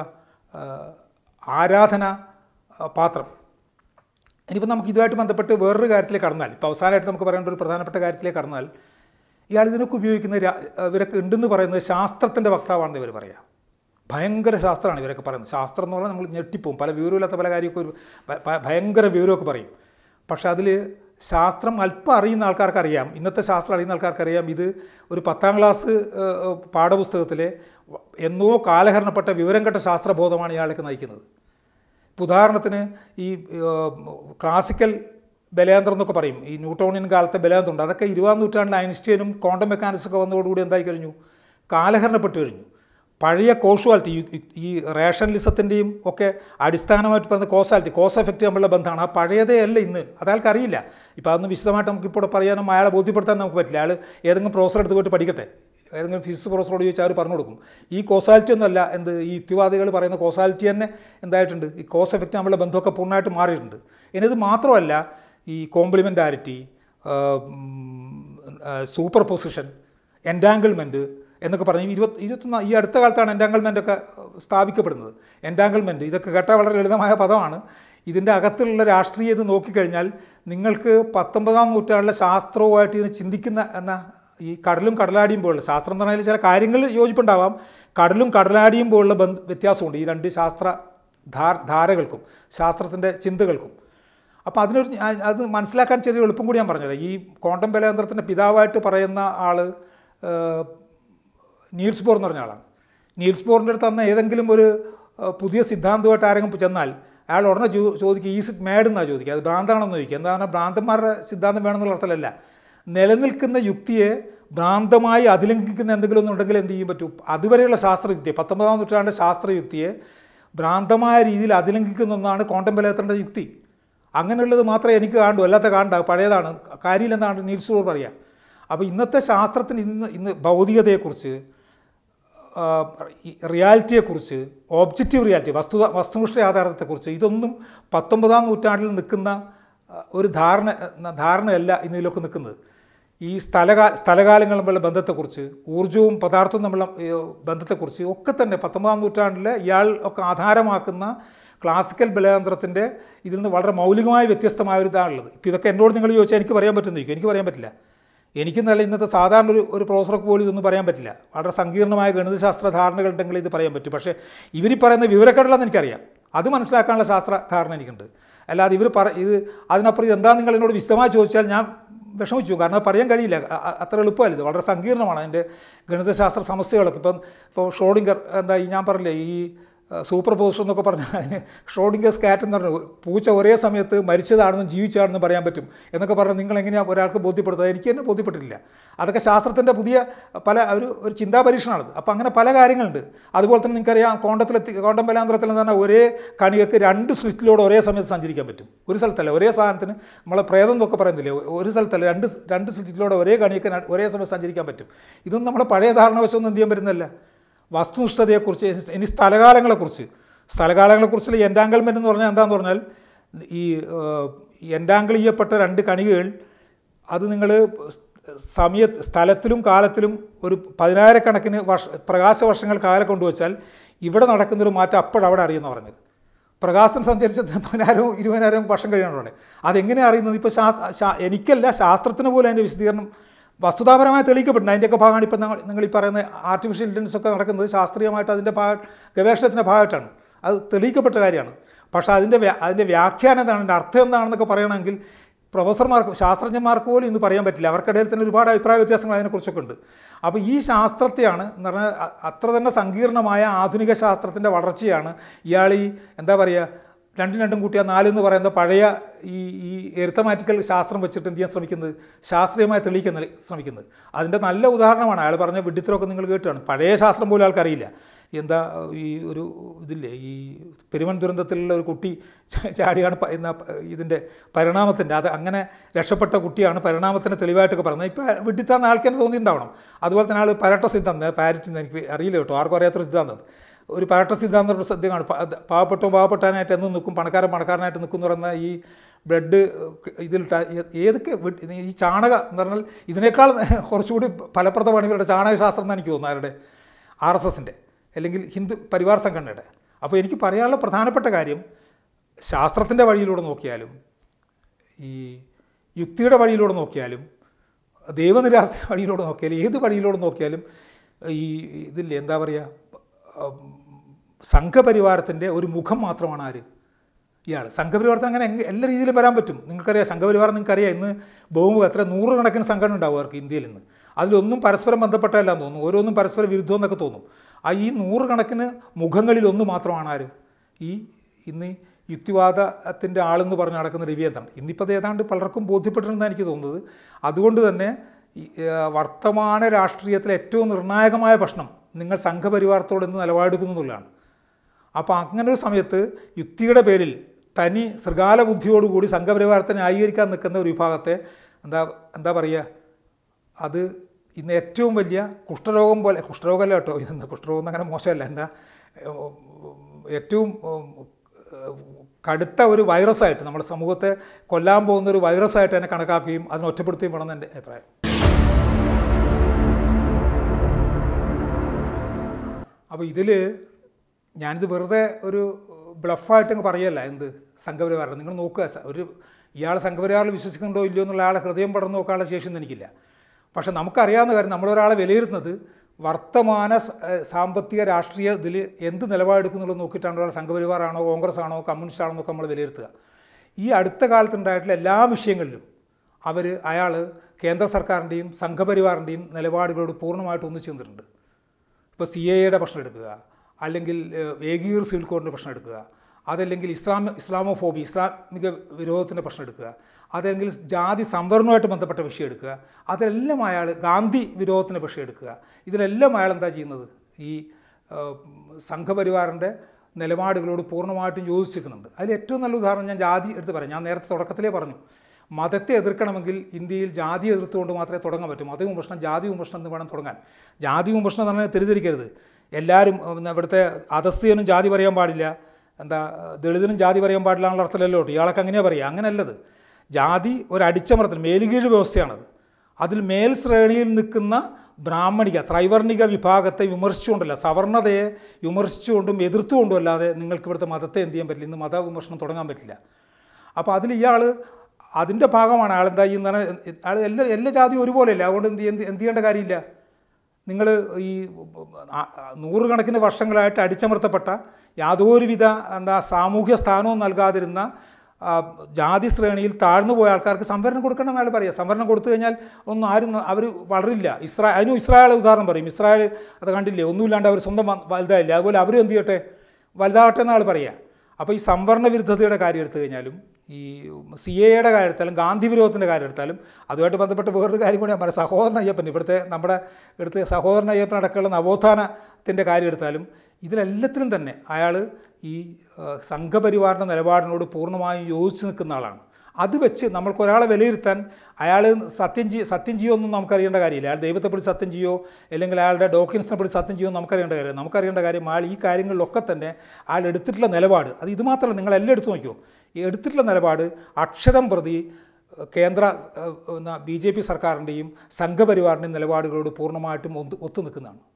ആരാധന പാത്രം. ഇനിയിപ്പോൾ നമുക്ക് ഇതുമായിട്ട് ബന്ധപ്പെട്ട് വേറൊരു കാര്യത്തിലേക്ക് കടന്നാൽ, ഇപ്പോൾ അവസാനമായിട്ട് നമുക്ക് പറയേണ്ട ഒരു പ്രധാനപ്പെട്ട കാര്യത്തിലേക്ക് കടന്നാൽ, ഇയാൾ ഇതിനൊക്കെ ഉപയോഗിക്കുന്ന ഇവരൊക്കെ ഉണ്ടെന്ന് പറയുന്നത് ശാസ്ത്രത്തിൻ്റെ വക്താവാണെന്ന് ഇവർ പറയാം. ഭയങ്കര ശാസ്ത്രമാണ് ഇവരൊക്കെ പറയുന്നത്. ശാസ്ത്രം എന്ന് പറഞ്ഞാൽ നമ്മൾ ഞെട്ടിപ്പോവും. പല വിവരമില്ലാത്ത പല കാര്യമൊക്കെ ഭയങ്കര വിവരമൊക്കെ പറയും. പക്ഷെ അതിൽ ശാസ്ത്രം അല്പം അറിയുന്ന ആൾക്കാർക്കറിയാം, ഇന്നത്തെ ശാസ്ത്രം അറിയുന്ന ആൾക്കാർക്കറിയാം, ഇത് ഒരു 10ാം ക്ലാസ് പാഠപുസ്തകത്തിലെ എന്നോ കാലഹരണപ്പെട്ട വിവരം കെട്ട ശാസ്ത്രബോധമാണ് ഇയാൾക്ക് നയിക്കുന്നത്. ഇപ്പോൾ ഉദാഹരണത്തിന് ഈ ക്ലാസിക്കൽ ബലയന്ത്രം എന്നൊക്കെ പറയും, ഈ ന്യൂട്ടോണിയൻ കാലത്തെ ബലയന്ത്രമുണ്ട്, അതൊക്കെ 20ാം നൂറ്റാണ്ടിൽ ഐൻസ്റ്റീനും ക്വാണ്ടം മെക്കാനിക്സൊക്കെ വന്നതോടുകൂടി എന്തായി കഴിഞ്ഞു, കാലഹരണപ്പെട്ട് കഴിഞ്ഞു. പഴയ കോഷ്വാലിറ്റി, ഈ റേഷണലിസത്തിൻ്റെയും ഒക്കെ അടിസ്ഥാനമായിട്ട് പറയുന്ന കോസാലിറ്റി, കോസ് എഫക്റ്റ് തമ്മിലുള്ള ബന്ധമാണ്. ആ പഴയതേ അല്ല ഇന്ന്, അതയാൾക്ക് അറിയില്ല. ഇപ്പോൾ അതൊന്നും വിശദമായിട്ട് നമുക്കിപ്പോൾ പറയാനും അയാളെ ബോധ്യപ്പെടുത്താൻ നമുക്ക് പറ്റില്ല. അയാൾ ഏതെങ്കിലും പ്രൊഫസർ എടുത്ത് പോയിട്ട് പഠിക്കട്ടെ, ഏതെങ്കിലും ഫിസിക്സ് പ്രൊഫസറോട് ചോദിച്ചാൽ അവർ പറഞ്ഞു കൊടുക്കും. ഈ കോസാലിറ്റി ഒന്നുമല്ല, ഈ യുക്തിവാദികൾ പറയുന്ന കോസാലിറ്റി തന്നെ എന്തായിട്ടുണ്ട്, ഈ കോസ് എഫക്റ്റ് തമ്മിലുള്ള ബന്ധമൊക്കെ പൂർണ്ണമായിട്ട് മാറിയിട്ടുണ്ട്. ഇനി ഇത് മാത്രമല്ല, ഈ കോംപ്ലിമെൻറ്റാരിറ്റി, സൂപ്പർ പൊസിഷൻ, എൻറ്റാങ്കിൾമെൻറ്റ് എന്നൊക്കെ പറഞ്ഞ് 21 ഈ അടുത്ത കാലത്താണ് എൻറ്റാങ്കിൾമെൻറ്റൊക്കെ സ്ഥാപിക്കപ്പെടുന്നത്. എൻറ്റാങ്കിൾമെൻറ്റ് ഇതൊക്കെ കേട്ടാൽ വളരെ ലളിതമായ പദമാണ്. ഇതിൻ്റെ അകത്തുള്ള രാഷ്ട്രീയം ഇത് നോക്കിക്കഴിഞ്ഞാൽ നിങ്ങൾക്ക് 19ാം നൂറ്റാണ്ടിലെ ശാസ്ത്രവുമായിട്ട് ഇതിന് ചിന്തിക്കുന്ന എന്ന ഈ കടലും കടലാടിയും പോലുള്ള, ശാസ്ത്രം എന്ന് പറഞ്ഞാൽ ചില കാര്യങ്ങൾ യോജിപ്പുണ്ടാവാം, കടലും കടലാടിയും പോലുള്ള വ്യത്യാസമുണ്ട് ഈ രണ്ട് ശാസ്ത്ര ധാരകൾക്കും ശാസ്ത്രത്തിൻ്റെ ചിന്തകൾക്കും. അപ്പോൾ അത് മനസ്സിലാക്കാൻ ചെറിയ എളുപ്പം കൂടി ഞാൻ പറഞ്ഞുതരാം. ഈ ക്വാണ്ടം ബലയന്ത്രത്തിൻ്റെ പിതാവായിട്ട് പറയുന്ന ആൾ നീൽസ് ബോർ എന്ന് പറഞ്ഞ ആളാണ്. നീൽസ് ബോറിൻ്റെ അടുത്ത് തന്ന ഏതെങ്കിലും ഒരു പുതിയ സിദ്ധാന്തമായിട്ട് ആരെങ്കിലും ചെന്നാൽ അയാൾ ഉടനെ ചോദിക്കുക ഈസ് ഇറ്റ് മേഡ് എന്നാണ് ചോദിക്കുക, അത് ഭ്രാന്താണെന്ന് ചോദിക്കുക. എന്താണ് ഭ്രാന്തന്മാരുടെ സിദ്ധാന്തം വേണമെന്നുള്ള അർത്ഥമല്ല, നിലനിൽക്കുന്ന യുക്തിയെ ഭ്രാന്തമായി അതിലംഘിക്കുന്ന എന്തെങ്കിലും ഒന്നുണ്ടെങ്കിൽ എന്ത് ചെയ്യാൻ പറ്റും, അതുവരെയുള്ള ശാസ്ത്രയുക്തിയെ 19ാം നൂറ്റാണ്ടിൻ്റെ ശാസ്ത്രയുക്തിയെ ഭ്രാന്തമായ രീതിയിൽ അതിലംഘിക്കുന്ന ഒന്നാണ് ക്വാണ്ടം ബലയന്ത്രത്തിൻ്റെ യുക്തി. അങ്ങനെയുള്ളത് മാത്രമേ എനിക്ക് കാണൂ, അല്ലാത്ത കാണണ്ട, പഴയതാണ്, കാര്യമില്ലെന്നാണ് നീൽസ് ബോർ പറയുക. അപ്പോൾ ഇന്നത്തെ ശാസ്ത്രത്തിന് ഇന്ന് ഭൗതികതയെക്കുറിച്ച്, റിയാലിറ്റിയെക്കുറിച്ച്, ഒബ്ജക്റ്റീവ് റിയാലിറ്റി, വസ്തുനിഷ്ഠ യാഥാർത്ഥ്യത്തെക്കുറിച്ച് ഇതൊന്നും 19ാം നൂറ്റാണ്ടിൽ നിൽക്കുന്ന ഒരു ധാരണയല്ല ഇന്ന് ഇതിലൊക്കെ നിൽക്കുന്നത്. ഈ സ്ഥലകാലങ്ങൾ തമ്മിലുള്ള ബന്ധത്തെക്കുറിച്ച്, ഊർജവും പദാർത്ഥവും തമ്മിലുള്ള ബന്ധത്തെക്കുറിച്ച് ഒക്കെ തന്നെ 19ാം നൂറ്റാണ്ടിൽ ഇയാൾ ഒക്കെ ആധാരമാക്കുന്ന ക്ലാസിക്കൽ ബലയന്ത്രത്തിൻ്റെ ഇതിൽ നിന്ന് വളരെ മൗലികമായി വ്യത്യസ്തമായ ഒരു ഇതാണുള്ളത്. ഇപ്പോൾ ഇതൊക്കെ എന്നോട് നിങ്ങൾ ചോദിച്ചാൽ എനിക്ക് പറയാൻ പറ്റുമെന്ന് എനിക്ക് പറയാൻ പറ്റില്ല. എനിക്കെന്നല്ല, ഇന്നത്തെ സാധാരണ ഒരു പ്രൊഫസർക്ക് പോലും ഇതൊന്നും പറയാൻ പറ്റില്ല. വളരെ സങ്കീർണമായ ഗണിതശാസ്ത്ര ധാരണകൾ ഉണ്ടെങ്കിൽ ഇത് പറയാൻ പറ്റും. പക്ഷേ ഇവർ പറയുന്ന വിവരക്കേടുള്ളതെന്ന് എനിക്കറിയാം, അത് മനസ്സിലാക്കാനുള്ള ശാസ്ത്ര ധാരണ എനിക്കുണ്ട്. അല്ലാതെ ഇത് അതിനപ്പുറം എന്താ നിങ്ങൾ എന്നോട് വിശദമായി ചോദിച്ചാൽ ഞാൻ വിഷമിച്ചു, കാരണം അത് പറയാൻ കഴിയില്ല, അത്ര എളുപ്പമല്ല. ഇത് വളരെ സങ്കീർണമാണ് അതിൻ്റെ ഗണിതശാസ്ത്ര സമസ്യകളൊക്കെ. ഇപ്പോൾ ഷ്രോഡിംഗർ ഞാൻ പറഞ്ഞില്ലേ, ഈ സൂപ്പർ പൊസിഷൻ എന്നൊക്കെ പറഞ്ഞാൽ അതിന് ഷ്രോഡിംഗേഴ്സ് കാറ്റ് എന്ന് പറഞ്ഞു, പൂച്ച ഒരേ സമയത്ത് മരിച്ചതാണെന്നും ജീവിച്ചതാണെന്നും പറയാൻ പറ്റും എന്നൊക്കെ പറഞ്ഞാൽ നിങ്ങൾ എങ്ങനെയാണ് ഒരാൾക്ക് ബോധ്യപ്പെടുത്തുക? എനിക്ക് തന്നെ ബോധ്യപ്പെട്ടിട്ടില്ല. അതൊക്കെ ശാസ്ത്രത്തിൻ്റെ പുതിയ പല ഒരു ചിന്താ പരീക്ഷണമാണത്. അപ്പോൾ അങ്ങനെ പല കാര്യങ്ങളുണ്ട്. അതുപോലെ തന്നെ നിങ്ങൾക്കറിയാം, ക്വാണ്ടം ബലയന്ത്രത്തിൽ എന്ന് പറഞ്ഞാൽ ഒരേ കണികൾക്ക് 2 സ്ലിറ്റിലൂടെ ഒരേ സമയത്ത് സഞ്ചരിക്കാൻ പറ്റും. ഒരു സ്ഥലത്തല്ല, ഒരേ സാധനത്തിന് നമ്മളെ പ്രേതം എന്നൊക്കെ പറയുന്നില്ലേ, ഒരു സ്ഥലത്തല്ല, രണ്ട് സ്ലിറ്റിലൂടെ ഒരേ കണികൾക്ക് ഒരേ സമയത്ത് സഞ്ചരിക്കാൻ പറ്റും. ഇതൊന്നും നമ്മുടെ പഴയ ധാരണ വശമൊന്നും എന്ത് ചെയ്യാൻ പറ്റുന്നില്ല. വസ്തുനിഷ്ഠതയെക്കുറിച്ച്, ഇനി സ്ഥലകാലങ്ങളെക്കുറിച്ചുള്ള എൻറ്റാങ്കിൾമെൻറ്റ് എന്ന് പറഞ്ഞാൽ എന്താണെന്ന് പറഞ്ഞാൽ, ഈ എൻറ്റാങ്കിൾ ചെയ്യപ്പെട്ട 2 കണികകൾ അത് നിങ്ങൾ സ്ഥലത്തിലും കാലത്തിലും ഒരു 10,000 പ്രകാശവർഷങ്ങൾ കാലം കൊണ്ടുവച്ചാൽ ഇവിടെ നടക്കുന്നൊരു മാറ്റം അപ്പോഴവിടെ അറിയുമെന്ന് പറഞ്ഞത്. പ്രകാശം സഞ്ചരിച്ച 10,000 20,000 വർഷം കഴിയണോടെ അതെങ്ങനെ അറിയുന്നത്? ഇപ്പോൾ എനിക്കല്ല, ശാസ്ത്രത്തിന് പോലും അതിൻ്റെ വിശദീകരണം വസ്തുതാപരമായി തെളിയിക്കപ്പെടുന്നത്. അതിൻ്റെയൊക്കെ ഭാഗമാണ് ഇപ്പം നിങ്ങൾ ഈ പറയുന്ന ആർട്ടിഫിഷ്യൽ ഇൻ്റലിജൻസ് ഒക്കെ നടക്കുന്നത് ശാസ്ത്രീയമായിട്ട് അതിൻ്റെ ഗവേഷണത്തിൻ്റെ ഭാഗമായിട്ടാണ്. അത് തെളിയിക്കപ്പെട്ട കാര്യമാണ്. പക്ഷേ അതിൻ്റെ വ്യാഖ്യാനം എന്താണ്, അതിൻ്റെ അർത്ഥം എന്താണെന്നൊക്കെ പറയണമെങ്കിൽ ശാസ്ത്രജ്ഞന്മാർക്ക് പോലും ഇന്ന് പറയാൻ പറ്റില്ല. അവർക്കിടയിൽ തന്നെ ഒരുപാട് അഭിപ്രായ വ്യത്യാസങ്ങൾ അതിനെക്കുറിച്ചൊക്കെ ഉണ്ട്. അപ്പോൾ ഈ ശാസ്ത്രത്തെയാണ് എന്ന് പറഞ്ഞാൽ അത്ര തന്നെ സങ്കീർണമായ ആധുനിക ശാസ്ത്രത്തിൻ്റെ വളർച്ചയാണ് ഇയാൾ എന്താ പറയുക, 2 കൂട്ടിയാൽ 4 എന്ന് പറയുന്ന പഴയ ഈ എറിത്തമാറ്റിക്കൽ ശാസ്ത്രം വെച്ചിട്ട് എന്ത് ചെയ്യാൻ ശ്രമിക്കുന്നത്, ശാസ്ത്രീയമായി തെളിയിക്കാൻ ശ്രമിക്കുന്നത്. അതിൻ്റെ നല്ല ഉദാഹരണമാണ് അയാൾ പറഞ്ഞ വിഡ്ഢിത്തരമൊക്കെ നിങ്ങൾ കേട്ടാണ്. പഴയ ശാസ്ത്രം പോലും ആൾക്കറിയില്ല. എന്താ ഈ ഒരു ഇതില്ലേ, ഈ പെരുമൺ ദുരന്തത്തിലുള്ള ഒരു കുട്ടി ചാടിയാണ് ഇതിൻ്റെ പരിണാമത്തിൻ്റെ അത് അങ്ങനെ രക്ഷപ്പെട്ട കുട്ടിയാണ് പരിണാമത്തിൻ്റെ തെളിവായിട്ടൊക്കെ പറയുന്നത്. ഇപ്പോൾ വിഡ്ഢിത്താന്ന് ആൾക്ക് തന്നെ തോന്നിയിട്ടുണ്ടാവണം. അതുപോലെ തന്നെ ആൾ പരട്ട സിദ്ധാന്തം, പാരിറ്റി എന്ന് എനിക്ക് അറിയില്ല കേട്ടോ, ആർക്കും അറിയാത്തൊരു സിദ്ധാന്തം. ഒരു പരട്ട സിദ്ധാന്തം സത്യമാണ്. പാവപ്പെട്ടാനായിട്ട് എന്നും നിൽക്കും, പണക്കാരനായിട്ട് നിൽക്കും എന്ന് പറയുന്ന ഈ ബ്ലഡ് ഇതിലിട്ട ഏതൊക്കെ ഈ ചാണകം എന്ന് പറഞ്ഞാൽ ഇതിനേക്കാൾ കുറച്ചുകൂടി ഫലപ്രദമാണ് ഇവരുടെ ചാണകശാസ്ത്രം എന്ന് എനിക്ക് തോന്നുന്നു, ആരുടെ RSSൻ്റെ അല്ലെങ്കിൽ ഹിന്ദു പരിവാർ സംഘടനയുടെ. അപ്പോൾ എനിക്ക് പറയാനുള്ള പ്രധാനപ്പെട്ട കാര്യം, ശാസ്ത്രത്തിൻ്റെ വഴിയിലൂടെ നോക്കിയാലും ഈ യുക്തിയുടെ വഴിയിലൂടെ നോക്കിയാലും ദൈവനിരാസ വഴിയിലൂടെ നോക്കിയാലും ഏത് വഴിയിലൂടെ നോക്കിയാലും ഈ ഇതില്ലേ എന്താ പറയുക, സംഘപരിവാരത്തിൻ്റെ ഒരു മുഖം മാത്രമാണ് ആര്, ഇയാൾ സംഘപരിവാരത്തിന് അങ്ങനെ എല്ലാ രീതിയിലും വരാൻ പറ്റും. നിങ്ങൾക്കറിയാം സംഘപരിവാരം, നിങ്ങൾക്കറിയാം ഇന്ന് ബഹുമുഖ എത്ര 100 കണക്കിന് സംഘടന ഉണ്ടാവും അവർക്ക് ഇന്ത്യയിൽ നിന്ന്. അതിലൊന്നും പരസ്പരം ബന്ധപ്പെട്ടല്ലാന്ന് തോന്നുന്നു, ഓരോന്നും പരസ്പരം വിരുദ്ധം എന്നൊക്കെ തോന്നും. ഈ 100 കണക്കിന് മുഖങ്ങളിൽ ഒന്ന് മാത്രമാണ് ആര്, ഇന്ന് യുക്തിവാദത്തിൻ്റെ ആളെന്ന് പറഞ്ഞ് നടക്കുന്ന രവിചന്ദ്രൻ. ഇന്നിപ്പോൾ അത് ഏതാണ്ട് പലർക്കും ബോധ്യപ്പെട്ടിട്ടുണ്ടെന്നാണ് എനിക്ക് തോന്നുന്നത്. അതുകൊണ്ട് തന്നെ വർത്തമാന രാഷ്ട്രീയത്തിലെ ഏറ്റവും നിർണായകമായ പ്രശ്നം നിങ്ങൾ സംഘപരിവാരത്തോട് എന്ത് നിലപാടെടുക്കുന്നു എന്നുള്ളതാണ്. അപ്പോൾ അങ്ങനെ ഒരു സമയത്ത് യുക്തിയുടെ പേരിൽ തനി ശൃഗാല ബുദ്ധിയോടുകൂടി സംഘപരിവാരത്തെ ന്യായീകരിക്കാൻ നിൽക്കുന്ന ഒരു വിഭാഗത്തെ എന്താ പറയുക, അത് ഇന്ന് ഏറ്റവും വലിയ കുഷ്ഠരോഗം പോലെ, കുഷ്ഠരോഗമല്ല കേട്ടോ, കുഷ്ഠരോഗം അങ്ങനെ മോശമല്ല, ഏറ്റവും കടുത്ത ഒരു വൈറസായിട്ട് നമ്മുടെ സമൂഹത്തെ കൊല്ലാൻ പോകുന്ന ഒരു വൈറസായിട്ട് തന്നെ കണക്കാക്കുകയും അതിനെ ഒറ്റപ്പെടുത്തുകയും വേണമെന്ന് എൻ്റെ അഭിപ്രായം. അപ്പോൾ ഇതിൽ ഞാനിത് വെറുതെ ഒരു ബ്ലഫായിട്ടങ്ങ് പറയല്ല. എന്ത് സംഘപരിവാരം നിങ്ങൾ നോക്കുക, ഇയാൾ സംഘപരിവാറിൽ വിശ്വസിക്കുന്നുണ്ടോ ഇല്ലയോ എന്നുള്ള ആളെ ഹൃദയം പടർന്ന് നോക്കാനുള്ള ശേഷിയൊന്നും എനിക്കില്ല. പക്ഷെ നമുക്കറിയാവുന്ന കാര്യം, നമ്മളൊരാളെ വിലയിരുത്തുന്നത് വർത്തമാന സാമ്പത്തിക രാഷ്ട്രീയ ഇതിൽ എന്ത് നിലപാടെടുക്കുന്നുള്ളത് നോക്കിയിട്ടാണ് ഒരാൾ സംഘപരിവാറാണോ കോൺഗ്രസ് ആണോ കമ്മ്യൂണിസ്റ്റ് ആണോ എന്നൊക്കെ നമ്മൾ വിലയിരുത്തുക. ഈ അടുത്ത കാലത്തുണ്ടായിട്ടുള്ള എല്ലാ വിഷയങ്ങളിലും അയാൾ കേന്ദ്ര സർക്കാരിൻ്റെയും സംഘപരിവാറിൻ്റെയും നിലപാടുകളോട് പൂർണ്ണമായിട്ട് ഒന്നിച്ചു നിന്നിട്ടുണ്ട്. ഇപ്പോൾ CAA പ്രശ്നം എടുക്കുക, അല്ലെങ്കിൽ ഏകീകൃത സിവിൽ കോഡിൻ്റെ പ്രശ്നം എടുക്കുക, അതല്ലെങ്കിൽ ഇസ്ലാമോഫോബി ഇസ്ലാമിക വിരോധത്തിൻ്റെ പ്രശ്നം എടുക്കുക, അതല്ലെങ്കിൽ ജാതി സംവരണവുമായിട്ട് ബന്ധപ്പെട്ട വിഷയം എടുക്കുക, അതെല്ലാം അയാൾ ഗാന്ധി വിരോധത്തിൻ്റെ വിഷയം എടുക്കുക. ഇതിലെല്ലാം അയാൾ എന്താ ചെയ്യുന്നത്, ഈ സംഘപരിവാറിൻ്റെ നിലപാടുകളോട് പൂർണ്ണമായിട്ടും യോജിച്ചിരിക്കുന്നുണ്ട്. അതിൽ ഏറ്റവും നല്ല ഉദാഹരണം ഞാൻ ജാതി എടുത്ത് പറയാം. ഞാൻ നേരത്തെ തുടക്കത്തിലേ പറഞ്ഞു, മതത്തെ എതിർക്കണമെങ്കിൽ ഇന്ത്യയിൽ ജാതി എതിർത്തുകൊണ്ട് മാത്രമേ തുടങ്ങാൻ പറ്റൂ. മതവിമർശനം ജാതി വിമർശനം എന്ന് വേണം തുടങ്ങാൻ. ജാതി വിമർശനം എന്ന് പറഞ്ഞാൽ തെറ്റിദ്ധരിക്കരുത്. എല്ലാവരും ഇവിടുത്തെ അധസ്ഥിതനും ജാതി പറയാൻ പാടില്ല, ദളിതനും ജാതി പറയാൻ പാടില്ല എന്നുള്ള അർത്ഥമല്ലല്ലോ. ഇയാളൊക്കെ അങ്ങനെയാണ് പറയുക. അങ്ങനെയല്ലത്. ജാതി ഒരു അടിച്ചമർത്തൽ, മേലുകീഴ് വ്യവസ്ഥയാണത്. അതിൽ മേൽ ശ്രേണിയിൽ നിൽക്കുന്ന ബ്രാഹ്മണിക ത്രൈവർണിക വിഭാഗത്തെ വിമർശിച്ചുകൊണ്ടല്ല, സവർണതയെ വിമർശിച്ചുകൊണ്ടും എതിർത്തുകൊണ്ടും അല്ലാതെ നിങ്ങൾക്ക് ഇവിടുത്തെ മതത്തെ എന്ത് ചെയ്യാൻ പറ്റില്ല, ഇന്ന് മതവിമർശനം തുടങ്ങാൻ പറ്റില്ല. അപ്പോൾ അതിൽ ഇയാൾ അതിൻ്റെ ഭാഗമാണ്. ആളെന്താ ചെയ്യുന്നതാണ്, ആൾ എല്ലാ ജാതിയും ഒരുപോലെയല്ല. അതുകൊണ്ട് എന്ത് ചെയ്യേണ്ട കാര്യമില്ല. നിങ്ങൾ ഈ 100 കണക്കിന് വർഷങ്ങളായിട്ട് അടിച്ചമർത്തപ്പെട്ട യാതൊരുവിധ സാമൂഹ്യ സ്ഥാനവും നൽകാതിരുന്ന ജാതി ശ്രേണിയിൽ താഴ്ന്നു പോയ ആൾക്കാർക്ക് സംവരണം കൊടുക്കണമെന്നാണ് പറയുക. സംവരണം കൊടുത്തു കഴിഞ്ഞാൽ ഒന്നും അവർ വളരില്ല. അതിനും ഇസ്രായേൽ ഉദാഹരണം പറയും. ഇസ്രായേൽ അത് കണ്ടില്ലേ, ഒന്നുമില്ലാണ്ട് അവർ സ്വന്തം വലുതായില്ല. അതുപോലെ അവരും എന്ത് ചെയ്യട്ടെ, വലുതാവട്ടെ എന്നാൾ പറയുക. അപ്പോൾ ഈ സംവരണ വിരുദ്ധതയുടെ കാര്യം എടുത്തു കഴിഞ്ഞാലും, ഈ CAA കാര്യം എടുത്താലും, ഗാന്ധി വിരോധത്തിൻ്റെ കാര്യം എടുത്താലും, അതുമായിട്ട് ബന്ധപ്പെട്ട് വേറൊരു കാര്യം കൂടി ഞാൻ പറയാം. സഹോദരൻ അയ്യപ്പൻ, ഇവിടുത്തെ നമ്മുടെ അടുത്ത് സഹോദരൻ അയ്യപ്പൻ അടക്കമുള്ള നവോത്ഥാനത്തിൻ്റെ കാര്യം എടുത്താലും, ഇതിലെല്ലാത്തിനും തന്നെ അയാൾ ഈ സംഘപരിവാറിൻ്റെ നിലപാടിനോട് പൂർണ്ണമായും യോജിച്ച് നിൽക്കുന്ന ആളാണ്. അത് വെച്ച് നമ്മൾക്കൊരാളെ വിലയിരുത്താൻ അയാൾ സത്യം ചെയ്യുമോ ഒന്നും നമുക്കറിയേണ്ട കാര്യമില്ല. അയാൾ ദൈവത്തെപ്പറ്റി സത്യം ചെയ്യുമോ അല്ലെങ്കിൽ അയാളുടെ ഡോക്യുമെൻസിനെ പറ്റി സത്യം ചെയ്യുമോ നമുക്കറിയേണ്ട കാര്യം. നമുക്കറിയേണ്ട കാര്യം അയാൾ ഈ കാര്യങ്ങളിലൊക്കെ തന്നെ അയാൾ എടുത്തിട്ടുള്ള നിലപാട്, അത് ഇത് മാത്രമല്ല, നിങ്ങളെല്ലാം എടുത്തു നോക്കിയോ, ഈ എടുത്തിട്ടുള്ള നിലപാട് അക്ഷരം പ്രതി കേന്ദ്ര BJP സർക്കാരിൻ്റെയും സംഘപരിവാറിൻ്റെയും നിലപാടുകളോട് പൂർണ്ണമായിട്ടും ഒത്തു നിൽക്കുന്നതാണ്.